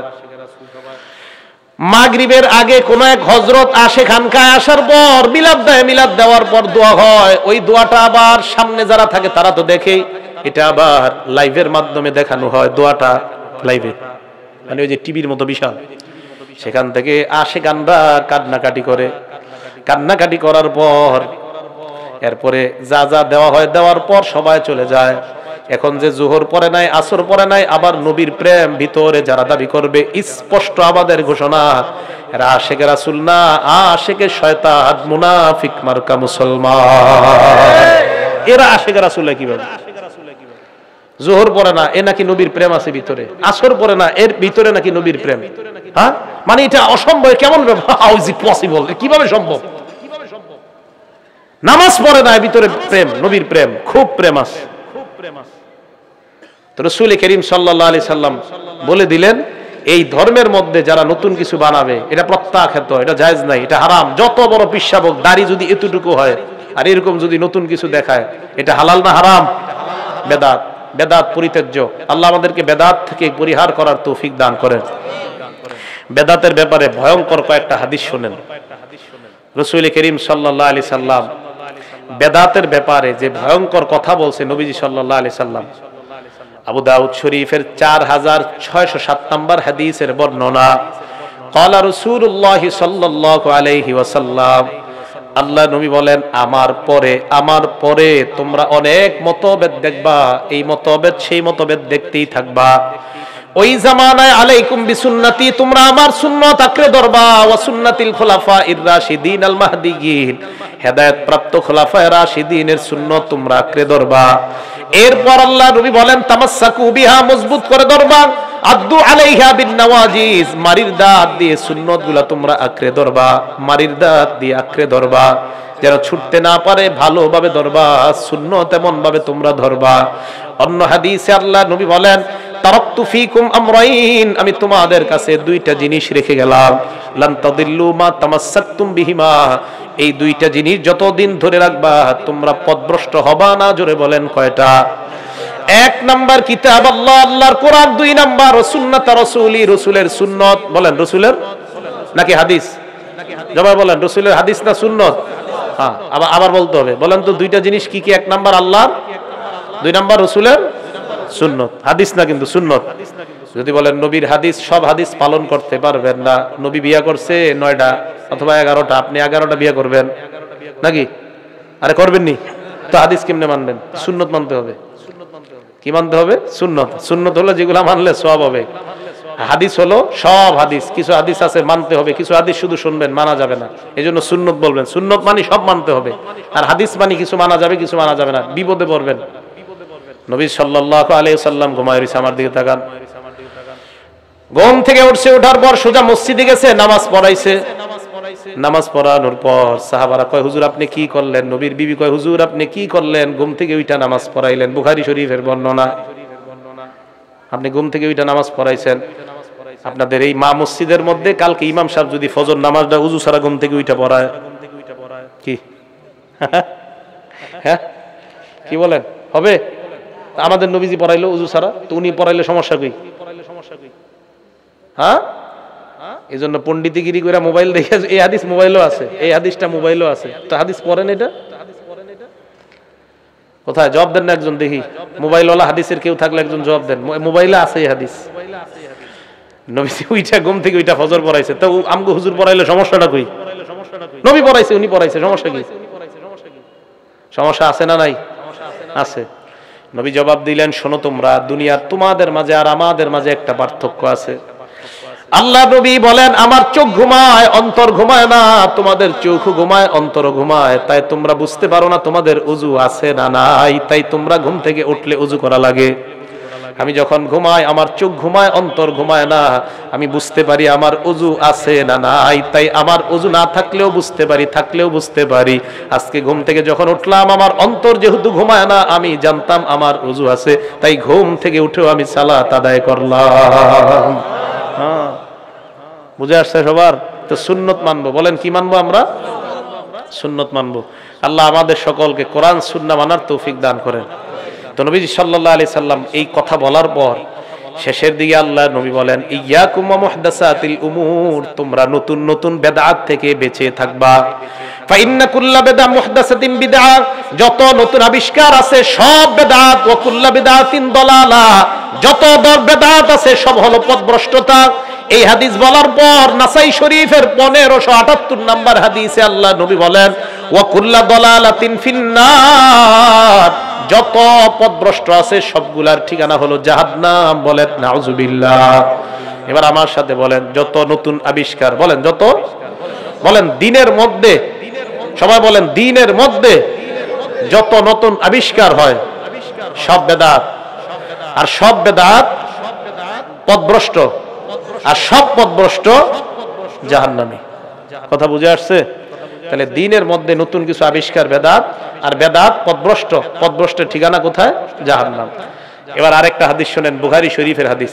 মাগরিবের আগে কোন এক হযরত আসে খানকায়, আসার পর মিলাদ দেয়, মিলাদ দেওয়ার পর দোয়া হয়, ওই দোয়াটা আবার সামনে যারা থাকে তারা তো দেখে, এটা আবার লাইভের মাধ্যমে দেখানো হয়, দোয়াটা লাইভে, মানে ওই যে টিভির মতো বিশাল, সেখান থেকে আসে গানরা কান্নাকাটি করে, কান্নাকাটি করার পর এরপরে যা যা দেওয়া হয়, দেওয়ার পর সবাই চলে যায়। এখন যে জোহর পরে নাই, আসর পরে নাই, আবার নবীর প্রেম ভিতরে যারা দাবি করবে, স্পষ্ট আমাদের ঘোষণা, এরা আশিক রাসূল না, আশিকে শয়তান, মুনাফিক মার্কা মুসলমান। এরা আশিক রাসূল কিভাবে? জোহর পরে না, এ নাকি নবীর প্রেম আছে ভিতরে, আসর পরে না, এর ভিতরে নাকি নবীর প্রেম। হ্যাঁ, মানে এটা অসম্ভব, কেমন হাউ ইজ ইট পসিবল, কিভাবে সম্ভব? নামাজ পড়ে না, ভিতরে প্রেম, নবীর প্রেম, খুব প্রেম আছে। তো রাসূল করিম সাল্লাল্লাহু আলাইহি সাল্লাম বলে দিলেন, এই ধর্মের মধ্যে যারা নতুন কিছু বানাবে এটা প্রত্যাখ্যাত, এটা জায়েজ নাই, এটা হারাম। যত বড় পিশাবক, দাড়ি যদি এতটুকু হয় আর এরকম যদি নতুন কিছু দেখায়, এটা হালাল না হারাম? বেদাত, বেদাত পরিত্যাজ্য। আল্লাহ আমাদেরকে বেদাত থেকে পরিহার করার তৌফিক দান করেন। বেদাতের ব্যাপারে ভয়ঙ্কর কয়েকটা হাদিস শুনেন। রাসূল করিম সাল্লাল্লাহু আলাইহি সাল্লাম বেদাতের ব্যাপারে যে ভয়ঙ্কর কথা বলছে নবীজি সাল্লাল্লাহু আলাইহি সাল্লাম, আবু দাউদ শরীফের চার হাজার ছয়শো সাত নম্বর হাদিসের বর্ণনা। ক্বালা রাসূলুল্লাহ সাল্লাল্লাহু আলাইহি ওয়াসাল্লাম, আল্লাহ নবী বলেন, আমার পরে আমার পরে তোমরা অনেক মতভেদ দেখবা, এই মতভেদ সেই মতভেদ দেখতেই থাকবা। ওই জামানায় আলাইকুম বিসুন্নতি, তোমরা আমার সুন্নাত আঁকড়ে ধরবা, ওয়া সুন্নাতিল খুলাফাইর রাশিদিন আল মাহদিয়িন, হেদায়েত প্রাপ্ত খুলাফায়ে রাশিদিনের সুন্নাত তোমরা আঁকড়ে ধরবা। এরপর আল্লাহ নবী বলেন, তামাসসাকু বিহা, মজবুত করে ধরবা, আদ্দু আলাইহা বিন নওয়াজিজ, মারির দাঁত দিয়ে সুন্নাতগুলো তোমরা আঁকড়ে ধরবা, মারির দাঁত দিয়ে আঁকড়ে ধরবা, যেন ছুটতে না পারে, ভালোভাবে ধরবা, সুন্নাত এমন ভাবে তোমরা ধরবা। অন্য হাদিসে আল্লাহ নবী বলেন, তারাকতু ফীকুম আমরাইন, আমি তোমাদের কাছে দুইটা জিনিস রেখে গেলাম, লান তাদিল্লু মা তামাসসাকতুম বিহিমা, এই দুইটা জিনিস যতদিন ধরে রাখবা তোমরা পথভ্রষ্ট হবা না। জোরে বলেন কয়টা? এক নাম্বার কিতাব আল্লাহ, আল্লাহর কোরআন, দুই নাম্বার সুন্নাত রাসূলি, রাসূলের সুন্নাত। বলেন রাসূলের নাকি হাদিস? জবাব বলেন, রাসূলের হাদিস না সুন্নাত? হ্যাঁ, আবার আবার বলতে হবে। বলেন তো দুইটা জিনিস কি কি? এক নাম্বার আল্লাহর, দুই নাম্বার রাসূলের সুন্নাত। হাদিস না কিন্তু সুন্নাত। যদি বলেন নবীর হাদিস, সব হাদিস পালন করতে পারবেন না। নবী বিয়া করছে নয়টা অথবা এগারোটা, আপনি এগারোটা বিয়া করবেন নাকি? আরে করবেন নি তো হাদিস কেমনে মানবেন? সুন্নত মানতে হবে। কি মানতে হবে? সুন্নত। সুন্নত হলো যেগুলো মানলে সওয়াব হবে। হাদিস হলো সব হাদিস, কিছু হাদিস আছে মানতে হবে, কিছু হাদিস শুধু শুনবেন, মানা যাবে না, এই জন্য সুন্নত বলবেন। সুন্নত মানে সব মানতে হবে, আর হাদিস মানে কিছু মানা যাবে কিছু মানা যাবে না, বিপদে পড়বেন। নবী সাল্লাল্লাহু আলাইহি সাল্লাম ঘুমায় রইছে, আমার দিকে তাকান। ঘুম থেকে উঠছে, ওঠার পর সোজা মসজিদে গেছে, নামাজ পড়াইছে। নামাজ পড়ানোর পর সাহাবারা কয়, হুজুর আপনি কি করলেন? নবীর বিবি কয়, হুজুর আপনি কি করলেন? ঘুম থেকে উঠা নামাজ পড়াইলেন। বুখারী শরীফের বর্ণনা। আপনি ঘুম থেকে উঠা নামাজ পড়াইছেন। আপনাদের এই মা মসজিদের মধ্যে কালকে ইমাম সাহেব যদি ফজর নামাজটা উযু ছাড়া ঘুম থেকে উঠা পড়ায়, কি হ্যাঁ কি বলেন হবে? আমাদের নবীজি পড়াইলো উজু ছাড়া, তো উনি পড়াইলে সমস্যা কই? হ্যাঁ, এই জন্য পণ্ডিতগিরি করে মোবাইল দেখে, এই হাদিস মোবাইলও আছে, এই হাদিসটা মোবাইলও আছে, তো হাদিস পড়েন এটা কোথায়? জবাব দেন না একজন, দেখি মোবাইলওয়ালা হাদিসের কেউ থাকলে একজন জবাব দেন। মোবাইলে আছে এই হাদিস। নবীজি ওইটা ঘুম থেকে ওইটা ফজর পড়াইছে, তো আমগো হুজুর পড়াইলে সমস্যাটা কই? নবী পড়াইছে, উনি পড়াইছে, সমস্যা কি? সমস্যা আছে না নাই? আছে। নবী জবাব দিলেন, শোনো তোমরা, দুনিয়ার তোমাদের মাঝে আর আমাদের মাঝে একটা পার্থক্য আছে। আল্লাহ নবী বলেন, আমার চোখ ঘুমায়, অন্তর ঘুমায় না। তোমাদের চোখ ঘুমায়, অন্তর ঘুমায়, তাই তোমরা বুঝতে পারো না তোমাদের উজু আছে না নাই। তাই তোমরা ঘুম থেকে উঠলে উজু করা লাগে। আমি যখন ঘুমাই, আমার চোখ ঘুমায়, অন্তর ঘুমায় না। আমি বুঝতে পারি আমার উজু আছে না নাই। তাই আমার উজু না থাকলেও বুঝতে পারি, থাকলেও বুঝতে পারি। আজকে ঘুম থেকে যখন উঠলাম, আমার অন্তর যেহেতু ঘুমায় না, আমি জানতাম আমার উজু আছে, তাই ঘুম থেকে উঠেও আমি সালাত আদায় করলাম। হ্যাঁ, বুঝে আসছে সবার? তো সুন্নত মানবো, বলেন কি মানবো? আমরা সুন্নত মানবো। আল্লাহ আমাদের সকলকে কোরআন সুন্নাহ মানার তৌফিক দান করেন। তো নবীজি সাল্লাল্লাহু আলাইহি সাল্লাম এই কথা বলার পর শেষের দিকে আল্লাহ নবী বলেন, ইয়াকুম ওয়া মুহদাসাতিল উমুর, তোমরা নতুন নতুন বেদাত থেকে বেঁচে থাকবা। ফা ইন্না কুল্লা বিদআ মুহদাসাতিন বিদআ, যত নতুন আবিষ্কার আছে সব বেদাত। ওয়া কুল্লা বিদআতিন দালালা, যত বেদাত আছে সব হলো পথভ্রষ্টতা। এই হাদিস বলার পর নাসাই শরীফের পনেরোশো আটাত্তর নাম্বার হাদিসে আল্লাহ নবী বলেন, ওয়া কুল্লা দালালাতিন ফিন্নার, যত পথভ্রষ্ট আছে সবগুলার ঠিকানা হলো জাহান্নাম। বলেন নাউজুবিল্লাহ। এবার আমার সাথে বলেন, যত নতুন আবিষ্কার, বলেন যত, বলেন দিনের মধ্যে, সবাই বলেন দিনের মধ্যে যত নতুন আবিষ্কার হয় সব বেদাত, আর সব বেদাত পথভ্রষ্ট, আর সব পথভ্রষ্ট জাহান্নামী। কথা বুঝে আসছে? তাহলে দিনের মধ্যে নতুন কিছু আবিষ্কার বেদাত, আর বেদাত পথভ্রষ্ট, পথভ্রষ্টের ঠিকানা কোথায়? জাহান্নাম। এবার আরেকটা হাদিস শোনেন, বুখারী শরীফের হাদিস।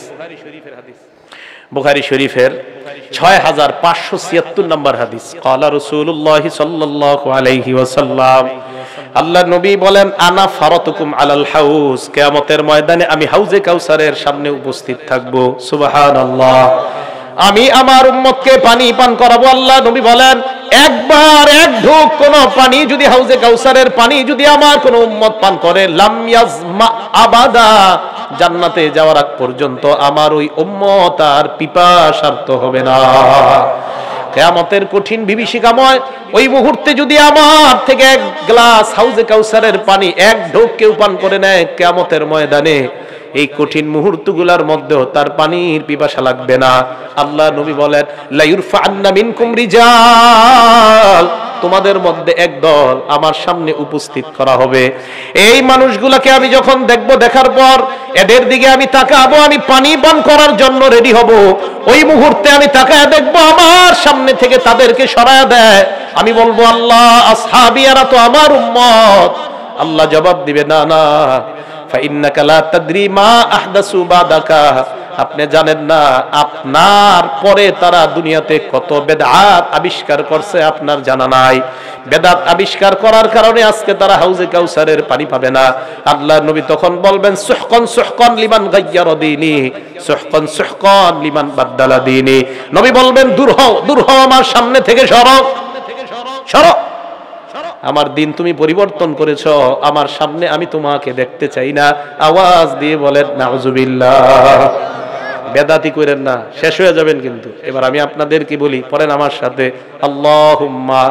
বুখারী শরীফের ছয় হাজার পাঁচশো ছিয়াত্তর নম্বর হাদিস। ক্বালা রাসূলুল্লাহ সাল্লাল্লাহু আলাইহি ওয়াসাল্লাম, আল্লাহ নবী বলেন, আনা ফারাতুকুম আলাল হাউজ, কিয়ামতের ময়দানে আমি হাউজে কাউসারের সামনে উপস্থিত থাকব। সুবহানাল্লাহ। আমি আমার উম্মতকে পানি পান করাবো। আল্লাহ নবী বলেন, একবার এক ঢোক কোন পানি যদি, হাউজে কাউসারের পানি যদি আমার কোন উম্মত পান করে, লাম ইয়াজমা আবাদা, জান্নাতে যাওয়ার আগ পর্যন্ত আমার ওই উম্মত আর পিপাসার্ত হবে না। কিয়ামতের কঠিন বিভীষিকাময় ওই মুহূর্তে যদি আমার থেকে এক গ্লাস হাউজে কাউসারের পানি এক ঢোক কেউ পান করে নেয়, কিয়ামতের ময়দানে এই কঠিন মুহূর্তগুলোর মধ্যেও তার পানির পিপাসা লাগবে না। আল্লাহ নবী বলেন, লা ইরফা'আন্না মিনকুম রিজাল, তোমাদের মধ্যে এক দল আমার সামনে উপস্থিত করা হবে। এই মানুষগুলোকে আমি যখন দেখব, দেখার পর এদের দিকে আমি তাকাবো, আমি পানি পান করার জন্য রেডি হব। ওই মুহূর্তে আমি তাকায় দেখবো আমার সামনে থেকে তাদেরকে সরায় দেয়। আমি বলবো, আল্লাহ, আসহাবিয়ারা তো আমার উম্মত। আল্লাহ জবাব দিবে, না না, ফাইন্নাকা লা তাদরি মা আহদাসু বাদাকা, আপনি জানেন না আপনার পরে তারা দুনিয়াতে কত বেদাত আবিষ্কার করছে, আপনার জানা নাই। বেদাত আবিষ্কার করার কারণে আজকে তারা হাউজে কাউসারের পানি পাবে না। আল্লাহ নবী তখন বলবেন, সুহকান সুহকান লিমান গায়্যারা দীনি, সুহকান সুহকান লিমান বাদদালা দীনি। নবী বলবেন, দূর হও, দূর হও আমার সামনে থেকে, সরো সরো, আমার দিন তুমি পরিবর্তন করেছো, আমার সামনে আমি তোমাকে দেখতে চাই না। আওয়াজ দিয়ে বলেন নাউজুবিল্লাহ। বেদাতি করেন না, শেষ হয়ে যাবেন কিন্তু। এবার আমি আপনাদের কি বলি, পড়েন আমার সাথে, আল্লাহুম্মা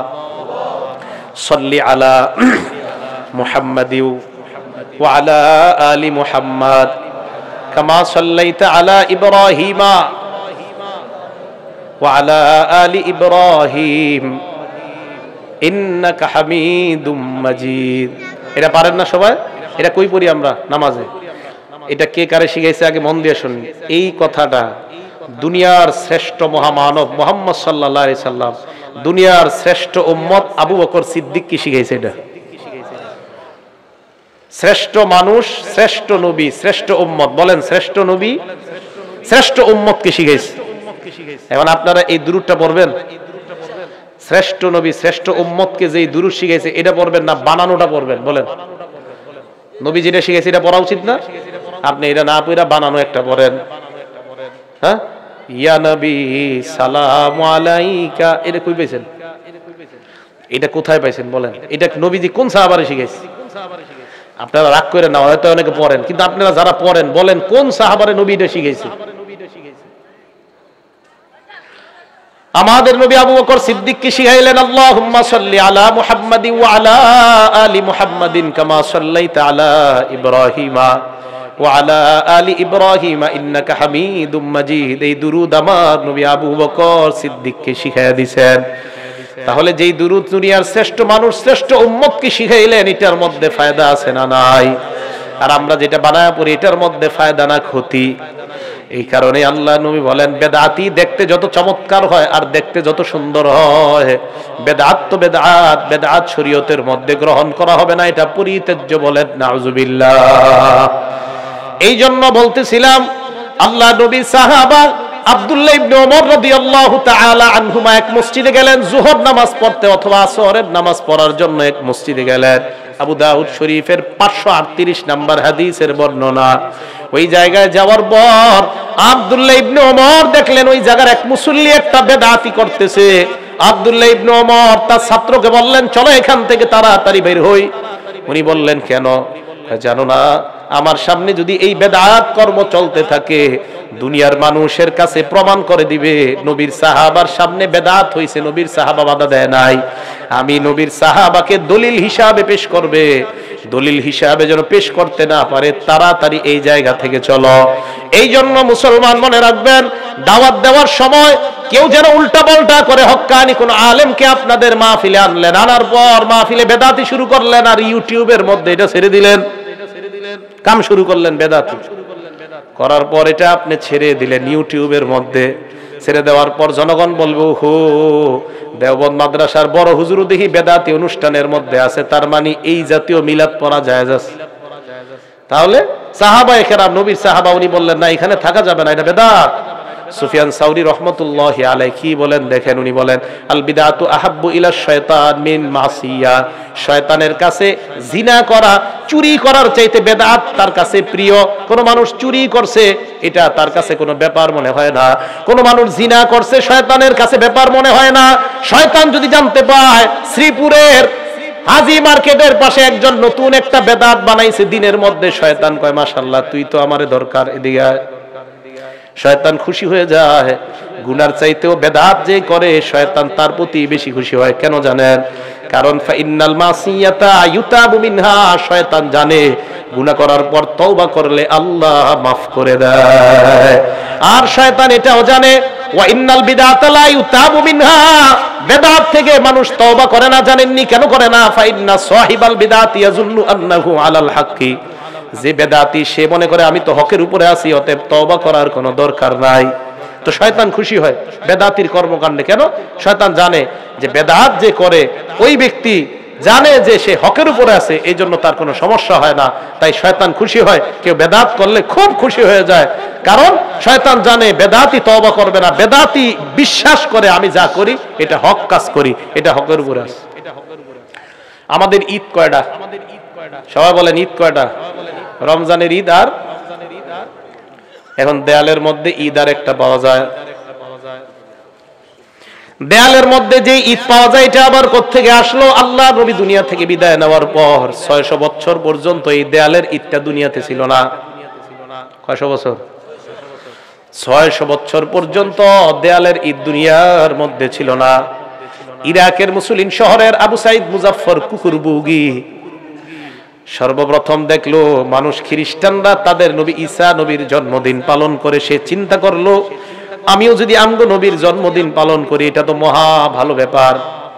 সাল্লি আলা মুহাম্মাদি ওয়া আলা আলি মুহাম্মাদ কামা সাল্লাইতা আলা ইব্রাহিমা ওয়া আলা আলি ইব্রাহিম ইন্নাকা হামিদুম মাজিদ। এটা পারেন না সবাই? এটা কই পড়ি আমরা নামাজে? এটা কে কারে শিখাইছে আগে মন দিয়ে শুনুন। এই কথাটা দুনিয়ার শ্রেষ্ঠ মহামানব মুহাম্মদ সাল্লাল্লাহু আলাইহি সাল্লাম, দুনিয়ার শ্রেষ্ঠ উম্মত আবু বকর সিদ্দিক কি শিখাইছে? এটা শ্রেষ্ঠ মানুষ, শ্রেষ্ঠ নবী, শ্রেষ্ঠ উম্মত, বলেন শ্রেষ্ঠ নবী, শ্রেষ্ঠ উম্মত কে শিখাইছে। এখন আপনারা এই দুরূদটা পড়বেন, শ্রেষ্ঠ নবী শ্রেষ্ঠ উম্মতকে যেই দুরূদ শিখাইছে এটা পড়বেন না বানানোটা পড়বেন? বলেন নবী যেটা শিখেছে এটা পড়া উচিত না? আপনি এটা না পড়া বানানো একটা পড়েন, হ্যাঁ, ইয়া নবী সালামু আলাইকা, এটা কই পাইছেন? এটা কোথায় পাইছেন বলেন? এটা নবীজি কোন সাহাবারে শিখাইছে? আপনারা রাগ করে না, হয়তো অনেকে পড়েন, কিন্তু আপনারা যারা পড়েন বলেন কোন সাহাবারে নবী এটা শিখাইছে? আমাদের নবী আবু বকর সিদ্দিককে শিখাইলেন, আল্লাহুম্মা সাল্লি আলা মুহাম্মাদিন ওয়া আলা আলি মুহাম্মাদিন কামা সাল্লাইতা আলা ইব্রাহিমা ওয়া আলা আলি ইব্রাহিমা ইন্নাকা হামিদুম মাজিদ। এই দুরূদ আমার নবী আবু বকর সিদ্দিককে শিখাইয়া দিয়েছেন। তাহলে যেই দুরূদ দুনিয়ার শ্রেষ্ঠ মানুষ শ্রেষ্ঠ উম্মতকে শিখাইলেন, এটার মধ্যে ফায়দা আছে না নাই? আর আমরা যেটা বানায়া পড়ি এটার মধ্যে ফায়দা না ক্ষতি? এই কারণে আল্লাহ নবী বলেন, বেদাতি দেখতে যত চমৎকার হয় আর দেখতে যত সুন্দর হয়, বেদাত তো বেদাত, বেদাত শরীয়তের মধ্যে গ্রহণ করা হবে না, এটা পরিত্যাজ্য। বলেন নাউজুবিল্লাহ। এই জন্য বলতেছিলাম, আল্লাহ নবী সাহাবা আব্দুল্লাহ ইবনে ওমর রাদিয়াল্লাহু তাআলা আনহুমা এক মসজিদে গেলেন যোহর নামাজ পড়তে অথবা আসরের নামাজ পড়ার জন্য এক মসজিদে গেলেন। আবু দাউদ শরীফের পাঁচশো আটত্রিশ নাম্বার হাদিসের বর্ণনা। ওই জায়গায় যাওয়ার পর আব্দুল্লাহ ইবনে ওমর দেখলেন ওই জায়গার এক মুসল্লি একটা বেদাতি করতেছে। আব্দুল্লাহ ইবনে ওমর তার ছাত্রকে বললেন, চলো এখান থেকে তাড়াতাড়ি বের হই। উনি বললেন, কেন? জানো না আমার সামনে যদি এই বেদাত কর্ম চলতে থাকে, দুনিয়ার মানুষের কাছে প্রমাণ করে দিবে নবীর সাহাবার সামনে বেদাত হইছে, নবীর সাহাবা বাধা দেয় নাই। আমি নবীর সাহাবাকে দলিল হিসাবে পেশ করবে, দলিল হিসাবে যেন পেশ করতে না পারে, তাড়াতাড়ি এই জায়গা থেকে চলো। এই জন্য মুসলমান মনে রাখবেন, দাওয়াত দেওয়ার সময় কেউ যেন উল্টা পাল্টা করে হক্কানি কোন আলেমকে আপনাদের মাহফিলে আনলেন, আনার পর মাহফিলে বেদাতি শুরু করলেন আর ইউটিউবের মধ্যে এটা ছেড়ে দিলেন, কাম শুরু করলেন বেদাতি করার পর এটা আপনি ছেড়ে দিলেন ইউটিউবের মধ্যে। ছেড়ে দেওয়ার পর জনগণ বলবে, হো দেওবন্দ মাদ্রাসার বড় হুজুরও দেখি বেদাতি অনুষ্ঠানের মধ্যে আছে, তার মানে এই জাতীয় মিলাদ পড়া জায়েজ আছে। তাহলে সাহাবায়ে কেরাম, নবীর সাহাবা, উনি বললেন না এখানে থাকা যাবে না, এটা বেদাত। সুফিয়ান সাউরি রহমতুল্লাহি আলাইহি কি বলেন দেখেন, উনি বলেন, আল বিদআতু আহাব্বু ইলা শায়তান মিন মাসিয়া। শয়তানের কাছে জিনা করা, চুরি করার চাইতে বেদাত তার কাছে প্রিয়। কোন মানুষ চুরি করছে এটা তার কাছে কোনো ব্যাপার মনে হয় না, কোন মানুষ জিনা করছে শয়তানের কাছে ব্যাপার মনে হয় না। শয়তান যদি জানতে পায় শ্রীপুরের হাজি মার্কেটের পাশে একজন নতুন একটা বেদাত বানাইছে দিনের মধ্যে, শয়তান কয় মাশাআল্লাহ তুই তো আমারে দরকার, এদিকে আয়। শয়তান খুশি হয়ে যায়। গুনার চাইতেও বেদাত যে করে শয়তান তার প্রতি বেশি খুশি হয়। কেন জানেন? কারণ ফাইন্নাল মাসিয়াতা ইউতাবু মিনহা, শয়তান জানে গুনাহ করার পর তওবা করলে আল্লাহ মাফ করে দেয়। আর শয়তান এটাও জানে ওয়া ইন্নাল বিদআতা লা ইউতাবু মিনহা, বেদাত থেকে মানুষ তওবা করে না। জানেননি কেন করে না? ফাইন্না সাহিবাল বিদআতি ইয়াজুন্নু আন্নাহু আলাল হাক্কি, যে বেদাতি সে মনে করে আমি তো হকের উপরে আছি, অতএব তওবা করার কোনো দরকার নাই। তো শয়তান খুশি হয় বেদাতির কর্মকাণ্ডে। কেন? শয়তান জানে যে বেদাত যে করে ওই ব্যক্তি জানে যে সে হকের উপরে আছে, এই জন্য তার কোনো সমস্যা হয় না। তাই শয়তান খুশি হয়, কেউ বেদাত করলে খুব খুশি হয়ে যায়। কারণ শয়তান জানে বেদাতি তওবা করবে না, বেদাতি বিশ্বাস করে আমি যা করি এটা হক কাজ করি, এটা হকের উপরে আছে। আমাদের ঈদ কয়টা? সবাই বলেন ঈদ কয়টা? রমজানের ঈদ আর এখন দেয়ালের মধ্যে ঈদ আর একটা পাওয়া যায়। দেয়ালের মধ্যে যে ঈদ পাওয়া যায় এটা আবার কোত্থেকে আসলো? আল্লাহ নবী দুনিয়া থেকে বিদায় নেওয়ার পর ছয়শ বছর পর্যন্ত এই দেয়ালের ঈদটা দুনিয়াতে ছিল না। কয়শ বছর? ছয়শ বছর পর্যন্ত দেয়ালের ঈদ দুনিয়ার মধ্যে ছিল না। ইরাকের মুসলিম শহরের আবু সাইদ মুজাফফর কুকুরবুগি সর্বপ্রথম দেখলো মানুষ খ্রিস্টানরা তাদের নবী ঈসা নবীর জন্মদিন পালন করে। সে চিন্তা করলো আমিও যদি আমগো নবীর জন্মদিন পালন করি, এটা তো মহা ভালো ব্যাপার।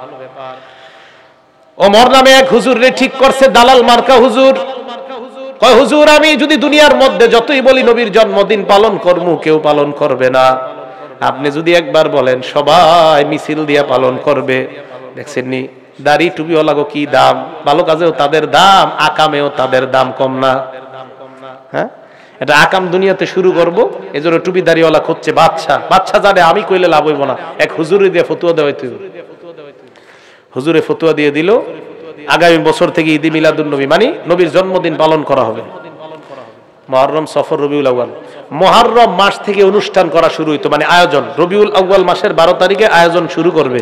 ওমর নামে এক হুজুর রে ঠিক করছে, দালাল মার্কা হুজুর। কয় হুজুর আমি যদি দুনিয়ার মধ্যে যতই বলি নবীর জন্মদিন পালন করমু, কেউ পালন করবে না। আপনি যদি একবার বলেন সবাই মিছিল দিয়া পালন করবে। দেখছেন নি দাড়ি টুপিওয়ালা গো কি দাম, ভালো কাজেও তাদের দাম, আকামেও তাদের দাম কম না। হ্যাঁ, এটা আকাম দুনিয়াতে শুরু করব, এজন্য টুপি দাড়িওয়ালা খুঁজছে বাদশা। বাদশা জানে আমি কইলে লাভ হইব না, এক হুজুরে দিয়ে ফতুয়া দেওয়া হইতে। হুজুরে ফতুয়া দিয়ে দিল আগামী বছর থেকে ঈদে মিলাদুন নবী মানে নবীর জন্মদিন পালন করা হবে। মুহররম, সফর, রবিউল আউয়াল। মুহররম মাস থেকে অনুষ্ঠান করা শুরু হইতো, মানে আয়োজন। রবিউল আউয়াল মাসের বারো তারিখে আয়োজন শুরু করবে।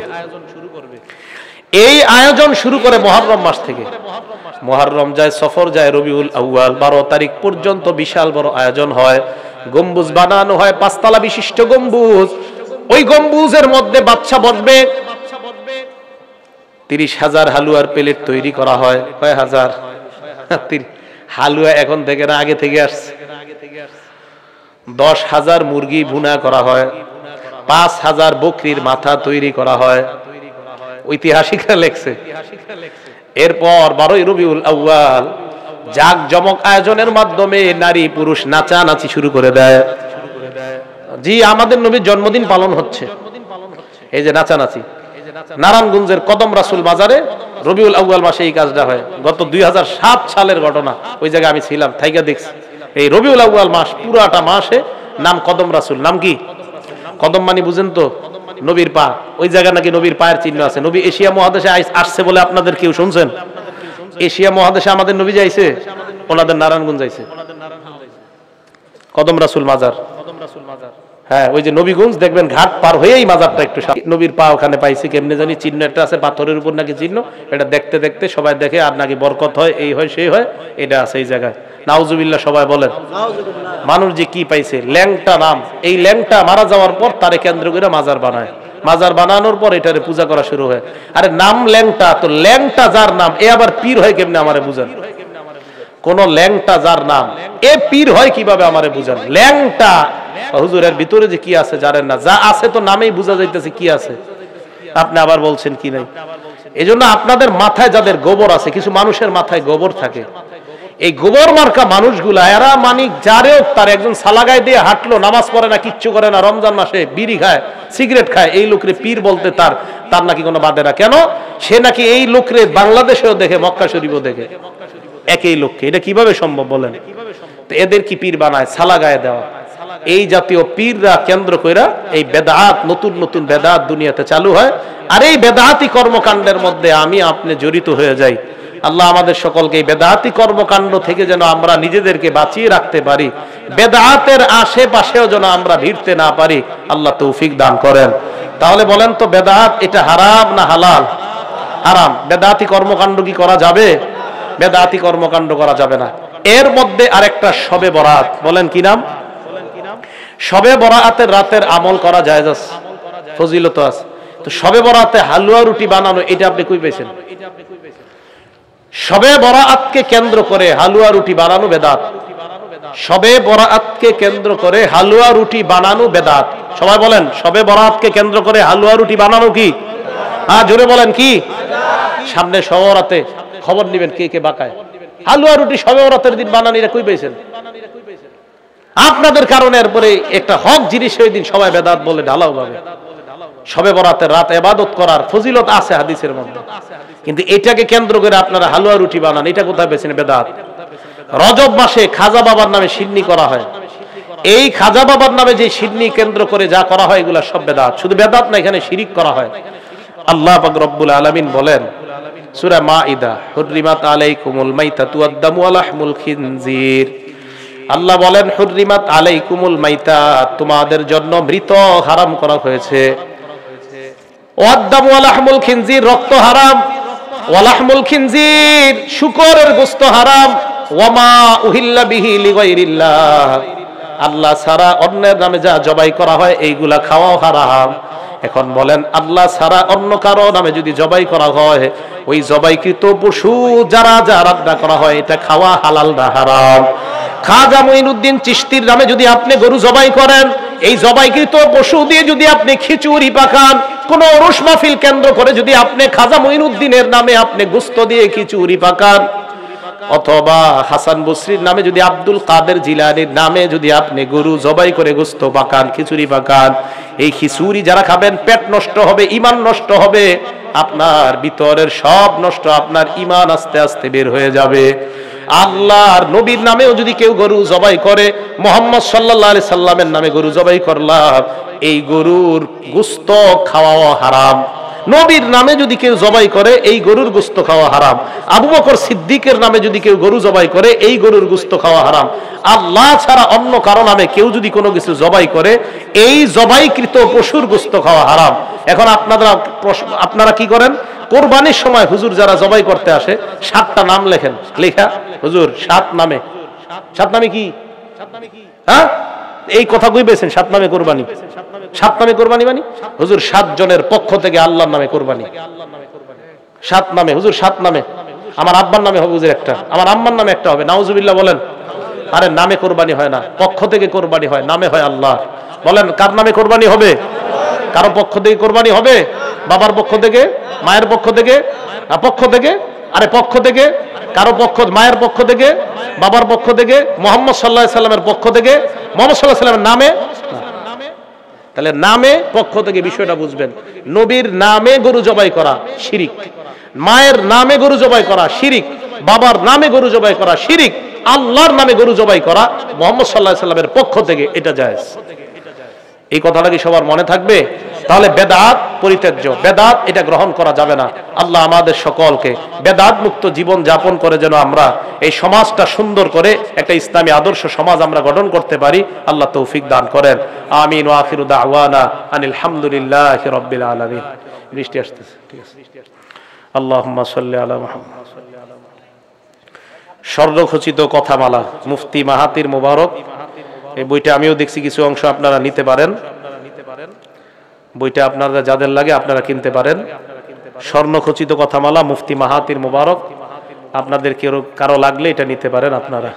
এই আয়োজন শুরু করে মুহররম মাস থেকে। মুহররম যায়, সফর যায়, রবিউল আউয়াল, বারো তারিখ পর্যন্ত বিশাল বড় আয়োজন হয়। গম্বুজ বানানো হয়, পাঁচতলা বিশিষ্ট গম্বুজ। ওই গম্বুজের মধ্যে বাদশা বসবে। তিরিশ হাজার হালুয়ার প্লেট তৈরি করা হয়। কয় হাজার? হালুয়া এখন থেকে না, আগে থেকে আসছে। দশ হাজার মুরগি ভুনা করা হয়। পাঁচ হাজার বকরির মাথা তৈরি করা হয়। ঐতিহাসিকরা লেখছে। এরপর বারোই রবিউল আউয়াল জাক জমক আয়োজনের মাধ্যমে নারী পুরুষ নাচানাচি শুরু করে দেয়। জি, আমাদের নবীর জন্মদিন পালন হচ্ছে, এই যে নাচানাচি। নারায়ণগঞ্জের কদম রাসুল বাজারে রবিউল আউয়াল মাসে এই কাজটা হয়। গত দুই হাজার সাত সালের ঘটনা, ওই জায়গায় আমি ছিলাম, থাইকা দেখছি। এই রবিউল আউয়াল মাস পুরাটা মাসে নাম কদম রাসুল। নাম কি? কদম মানে বুঝেন তো, নবীর পা। ওই জায়গা নাকি নবীর পায়ের চিহ্ন আছে। নবী এশিয়া মহাদেশে আসছে বলে আপনাদের কেউ শুনছেন? এশিয়া মহাদেশে আমাদের নবী যাইছে, ওনাদের নারায়ণগঞ্জ যাইছে। কদম রাসুল মাজার, হ্যাঁ, ওই যে নবীগঞ্জ দেখবেন, ঘাট পার হয়েই মাজারটা একটু। নবীর পা ওখানে পাইছি, কেমনে জানি চিহ্ন একটা আছে পাথরের উপর নাকি চিহ্ন। এটা দেখতে দেখতে সবাই দেখে, আর নাকি বরকত হয়, এই হয় সেই হয়, এটা আছে এই জায়গায়। নাউজুবিল্লাহ সবাই বলেন। মানুষ যে কি পাইছে, ল্যাংটা নাম। এই ল্যাংটা মারা যাওয়ার পর তারে কেন্দ্র করে মাজার বানায়। মাজার বানানোর পর এটারে পূজা করা শুরু হয়। আরে নাম ল্যাংটা, তো ল্যাংটা যার নাম, এ আবার পীর হয় কেমনে আমারে বুঝান? কোন ল্যাংটা যার নাম, এ পীর হয় কিভাবে আমারে বুঝান? ল্যাংটা হুজুরের ভিতরে যে কি আছে জানেন না, যা আছে তো নামেই বোঝা যাইতেছে কি আছে, আপনি আবার বলছেন কি নাই। এই জন্য আপনাদের মাথায় যাদের গোবর আছে, কিছু মানুষের মাথায় গোবর থাকে, এই গোবর মার্কা মানুষগুলা, এরা মানিক যারেও তার একজন সালাগায় দিয়ে হাঁটলো, নামাজ পড়ে না, কিচ্ছু করে না, রমজান মাসে বিড়ি খায়, সিগারেট খায়, এই লোকরে পীর বলতে তার তার নাকি কোনো বাধে না। কেন? সে নাকি এই লোকরে বাংলাদেশেও দেখে, মক্কা শরীফও দেখে, একই লোককে। এটা কিভাবে সম্ভব বলেন? তো এদের কি পীর বানায়? সালাগায় দেওয়া। এই জাতীয় পীররা কেন্দ্র কইরা এই বেদাত, নতুন নতুন বেদাত দুনিয়াতে চালু হয়। আর এই বেদাতি কর্মকাণ্ডের মধ্যে আমি আপনি জড়িত হয়ে যাই। আল্লাহ আমাদের সকলকে এই বেদাতি কর্মকাণ্ড থেকে যেন আমরা নিজেদেরকে বাঁচিয়ে রাখতে পারি, বেদাতের আশেপাশেও যেন আমরা ভিড়তে না পারি, আল্লাহ তৌফিক দান করেন। তাহলে বলেন তো, বেদাত এটা হারাম না হালাল? হারাম। বেদাতি কর্মকাণ্ড কি করা যাবে? বেদাতি কর্মকাণ্ড করা যাবে না। এর মধ্যে আরেকটা শবে বরাত, বলেন কি নাম? শবে বরাতের রাতের আমল করা জায়েজ আছে, ফজিলত আছে। তো শবে বরাতে হালুয়া রুটি বানানো, এটা আপনি কই পেয়েছেন? শবে বরাতকে কেন্দ্র করে হালুয়া রুটি বানানো বেদাত। শবে বরাতকে কেন্দ্র করে হালুয়া রুটি বানানো বেদাত। সবাই বলেন, শবে বরাতকে কেন্দ্র করে হালুয়া রুটি বানানো কি? হ্যাঁ, জোরে বলেন কি? সামনে শবে বরাতে খবর নেবেন কে কে বাঁকায়। হালুয়া রুটি শবে বরাতের দিন বানানো, এটা কই পেয়েছেন? আপনাদের কারণে এরপরে একটা হক জিনিস ওই দিন সবাই বেদাত বলে ঢালাও ভাবে। শবে বরাতের রাত ইবাদত করার ফজিলত আছে হাদিসের মধ্যে, কিন্তু এটাকে কেন্দ্র করে আপনারা হালুয়া রুটি বানান, এটা কোথায় পেয়েছেন? বেদাত। রজব মাসে খাজা বাবার নামে সিন্নি করা হয়। এই খাজা বাবার নামে যে সিন্নি কেন্দ্র করে যা করা হয়, এগুলা সব বেদাত। শুধু বেদাত না, এখানে শিরিক করা হয়। আল্লাহ পাক রব্বুল আলামিন বলেন সূরা মাইদা, হুররিমাত আলাইকুমুল মাইতাতু ওয়াদ-দামু ওয়া লাহমুল খিনজির। আল্লাহ বলেন, হুররিমাত আলাইকুমুল মাইতা, তোমাদের জন্য মৃত হারাম করা হয়েছে। ওয়াদ-দামু ওয়া লাহমুল খিনজির, রক্ত হারাম। ওয়া লাহমুল খিনজির, শূকরের গোশত হারাম। ওয়া মা উহিল্লা বিহি লিগাইরিল্লাহ, আল্লাহ ছাড়া অন্যের নামে যা জবাই করা হয় এইগুলা খাওয়াও হারাম। এখন বলেন, আল্লাহ ছাড়া অন্য কারো নামে যদি জবাই করা হয়, ওই জবাইকৃত পশু যারা যা রান্না করা হয়, এটা খাওয়া হালাল না হারাম? খাজা মঈনুদ্দিন চিশতির নামে যদি আপনি গরু জবাই করেন, এই জবাইকৃত পশু দিয়ে যদি আপনি খিচুড়ি পাকান, কোন ওরস মাহফিল কেন্দ্র করে যদি আপনি খাজা মঈনুদ্দিনের নামে আপনি গোশত দিয়ে খিচুড়ি পাকান, অথবা হাসান বসরির নামে যদি, আব্দুল কাদের জিলানীর নামে যদি আপনি গরু জবাই করে গোশত পাকান, খিচুড়ি পাকান, এই খিচুড়ি যারা খাবেন পেট নষ্ট হবে, ঈমান নষ্ট হবে, আপনার ভিতরের সব নষ্ট, আপনার ঈমান আস্তে আস্তে বের হয়ে যাবে। আল্লাহর নবীর নামেও যদি কেউ গরু জবাই করে, মুহাম্মদ সাল্লাল্লাহু আলাইহি সাল্লামের নামে গরু জবাই করলাম, এই গরুর গোশত খাওয়াও হারাম। নবীর নামে যদি কেউ জবাই করে এই গরুর গোশত খাওয়া হারাম। আবু বকর সিদ্দিকের নামে যদি কেউ গরু জবাই করে এই গরুর গোশত খাওয়া হারাম। আল্লাহ ছাড়া অন্য কারো নামে কেউ যদি কোনো কিছু জবাই করে এই জবাইকৃত পশুর গোশত খাওয়া হারাম। এখন আপনারা আপনারা কি করেন, কোরবানির সময় হুজুর যারা জবাই করতে আসে সাতটা নাম লেখেন, লেখা হুজুর সাত নামে। সাত নামে কি? হ্যাঁ, এই কথা কইবেছেন সাত নামে কোরবানি। সাত নামে কোরবানি মানে হুজুর সাত জনের পক্ষ থেকে আল্লাহর নামে কোরবানি। সাত নামে হুজুর, সাত নামে। আমার আব্বার নামে হবে হুজুর একটা, আমার আম্মার নামে একটা হবে। নাউজুবিল্লাহ বলেন। আরে নামে কোরবানি হয় না, পক্ষ থেকে কোরবানি হয়, নামে হয় আল্লাহ। বলেন কার নামে কোরবানি হবে? কারো পক্ষ থেকে কোরবানি হবে? বাবার পক্ষ থেকে, মায়ের পক্ষ থেকে, পক্ষ থেকে, আরে পক্ষ থেকে কারো পক্ষ, মায়ের পক্ষ থেকে, বাবার পক্ষ থেকে, মুহাম্মদ সাল্লাল্লাহু আলাইহি সাল্লামের পক্ষ থেকে, মুহাম্মদ সাল্লাল্লাহু আলাইহি সাল্লামের নামে। তাহলে নামে পক্ষ থেকে বিষয়টা বুঝবেন। নবীর নামে গরু জবাই করা শিরিক, মায়ের নামে গরু জবাই করা শিরিক, বাবার নামে গরু জবাই করা শিরিক, আল্লাহর নামে গরু জবাই করা মুহাম্মদ সাল্লাল্লাহু আলাইহি সাল্লামের পক্ষ থেকে এটা জায়েজ। এই কথাটা কি সবার মনে থাকবে? তাহলে বেদাত পরিত্যাজ্য, বেদাত এটা গ্রহণ করা যাবে না। আল্লাহ আমাদের সকলকে বেদাত মুক্ত জীবন যাপন করে যেন আমরা এই সমাজটা সুন্দর করে একটা ইসলামী আদর্শ সমাজ আমরা গঠন করতে পারি, আল্লাহ তৌফিক দান করেন। আমিন ওয়া আখিরু দাওয়ানা আনিল হামদুলিল্লাহি রাব্বিল আলামিন। বৃষ্টি আসতেছে, ঠিক আছে। আল্লাহুম্মা সাল্লি আলা মুহাম্মাদ। স্বর্ণখচিত কথামালা মুফতি মাহাতির মোবারক, এই বইটা আমিও দেখছি কিছু অংশ আপনারা নিতে পারেন। বইটা আপনারা যাদের লাগে আপনারা কিনতে পারেন। স্বর্ণখচিত কথামালা মুফতি মাহাতির মোবারক, আপনাদের কেউ কারো লাগলে এটা নিতে পারেন আপনারা।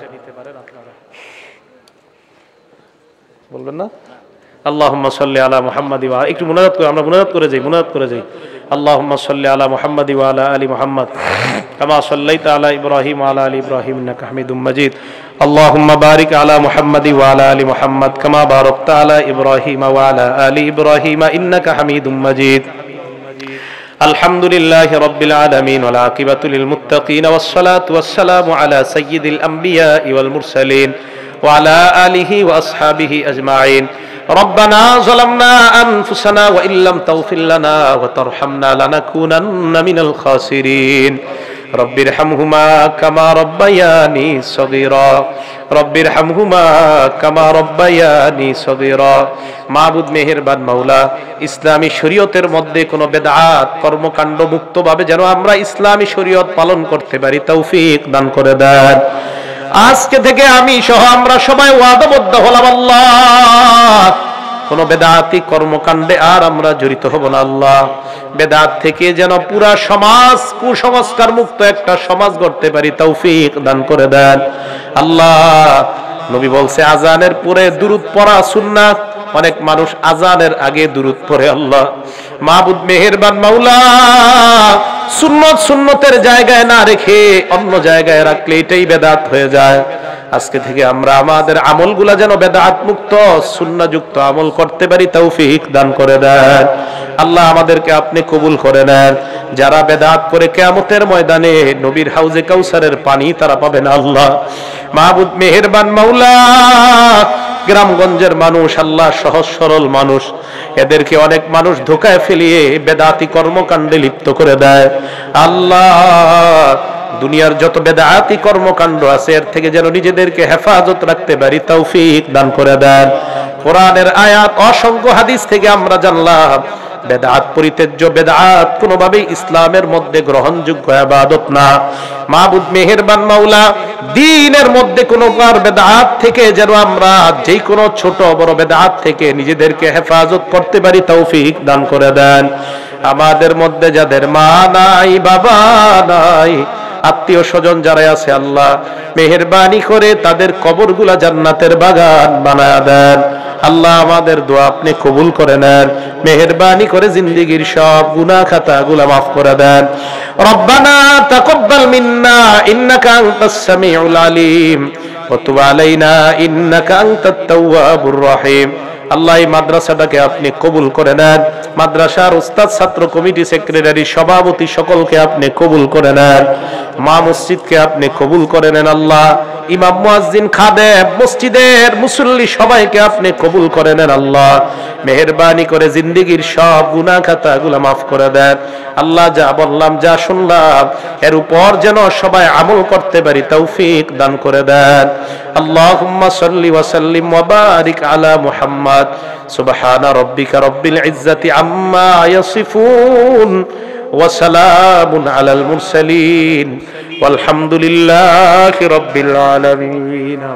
বলবেন না? আল্লাহুম্মা সাল্লি আলা মুহাম্মাদ ওয়া, একটু মুনাজাত করে আমরা মুনাজাত করে যাই, মুনাজাত করে যাই। আল্লাহুম্মা সাল্লি আলা মুহাম্মাদ ওয়া আলা আলি মুহাম্মাদ কামা সাল্লাইতা আলা ইব্রাহিম ওয়া আলা আলি ইব্রাহিম ইন্নাকা হামিদুম মাজিদ। আল্লাহুম্মা বারিক আলা মুহাম্মাদ ওয়া আলা আলি মুহাম্মাদ কামা বারাকতা আলা ইব্রাহিম ওয়া আলা আলি ইব্রাহিম ইন্নাকা হামিদুম মাজিদ। আলহামদুলিল্লাহি রাব্বিল আলামিন ওয়াল আকিবাতু লিল মুত্তাকিন ওয়াস সালাতু ওয়াস সালামু আলা সাইয়্যিদিল আমবিয়া ওয়াল মুরসালিন ওয়া আলা আলিহি ওয়া আসহাবিহি আজমাইন। ربنا ظلمنا أنفسنا وإن لم تغفر لنا وترحمنا لنكونن من الخاسرين رب ارحمهما كما ربياني صغيرا رب ارحمهما كما ربياني صغيرا। মাবুদ মেহেরবান মাওলা, ইসলামী শরীয়তের মধ্যে কোনো বেদাত কর্মকাণ্ড মুক্ত ভাবে যেন আমরা ইসলামী শরীয়ত পালন করতে পারি তৌফিক দান করে দেন। আজকে থেকে আমি সহ আমরা সবাই ওয়াদাবদ্ধ হলাম, আল্লাহ কোন বেদাতি কর্মকাণ্ডে আর আমরা জড়িত হব না। আল্লাহ বেদাত থেকে যেন পুরা সমাজ কুসংস্কার মুক্ত একটা সমাজ গড়তে পারি তৌফিক দান করে দেন। আল্লাহ নবী বলছে আজানের পরে দুরূদ পড়া সুন্নাত, অনেক মানুষ আজানের আগে দুরূদ পড়ে। আল্লাহ মাবুদ মেহেরবান মাওলা, সুন্নত সুন্নতের জায়গায় না রেখে অন্য জায়গায় রাখলে এটাই বেদাত হয়ে যায়। আজকে থেকে আমরা আমাদের আমলগুলা যেন বেদাত মুক্ত সুন্নাহ যুক্ত আমল করতে পারি তৌফিক দান করে দেন। আল্লাহ আমাদেরকে আপনি কবুল করে নেন। যারা বেদাত করে কিয়ামতের ময়দানে নবীর হাউজে কাউসারের পানি তারা পাবে না। আল্লাহ মাবুদ মেহেরবান মাওলা, গ্রামগঞ্জের মানুষ আল্লাহ সহজ সরল মানুষ, এদেরকে অনেক মানুষ ধোকায় ফেলিয়ে বেদাতি কর্মকাণ্ডে লিপ্ত করে দেয়। আল্লাহ দুনিয়ার যত বেদাতি কর্মকাণ্ড আছে এর থেকে যেন নিজেদেরকে হেফাজত রাখতে পারি তৌফিক দান করে দেন। কোরআনের আয়াত অসংখ্য হাদিস থেকে আমরা জানলাম বেদাত পরিত্যাজ্য, বেদাত কোনোভাবেই ইসলামের মধ্যে গ্রহণযোগ্য ইবাদত না। মাবুদ মেহেরবান মাওলা, দ্বীনের মধ্যে কোনো কার বেদাত থেকে যেন আমরা যে কোনো ছোট বড় বেদাত থেকে নিজেদেরকে হেফাজত করতে পারি তৌফিক দান করে দেন। আমাদের মধ্যে যাদের মা নাই, বাবা নাই, আত্মীয় স্বজন যারা আছে আল্লাহ মেহেরবানি করে তাদের কবরগুলা জান্নাতের বাগান বানায়া দেন। আল্লাহ আমাদের দোয়া আপনি কবুল করে নেন। মেহেরবানি করে জিন্দেগীর সব গুনাহ খাতাগুলা মাফ করে দেন। রব্বানা তাকাব্বাল মিন্না ইন্নাকা আনতাস সামিউল আলিম ওয়া তুব আলাইনা ইন্নাকা আনতাত তাওয়াবুর রহিম। আল্লাহ এই মাদ্রাসাটাকে আপনি কবুল করে নেন। মাদ্রাসার উস্তাদ, ছাত্র কমিটি, সেক্রেটারি, সভাপতি সকলকে আপনি কবুল করে নেন। মা মসজিদকে আপনি কবুল করে নেন আল্লাহ। ইমাম মুয়াজ্জিন খাদেম মসজিদের মুসল্লি সবাইকে আপনি কবুল করে নেন আল্লাহ। মেহেরবানি করে জিন্দেগীর সব গুনাহ খাতাগুলো মাফ করে দেন আল্লাহ। যা বললাম যা শুনলাম এর উপর যেন সবাই আমল করতে পারি তৌফিক দান করে দেন। আল্লাহুম্মা সাল্লি ওয়া সাল্লিম ওয়া বারিক আলা মুহাম্মদ। সুবহানা রাব্বিকা রাব্বিল ইজ্জাতি আম্মা ইয়াসিফুন ওয়া সালামুন আলাল মুরসালিন ওয়ালহামদুলিল্লাহি রাব্বিল আলামিন।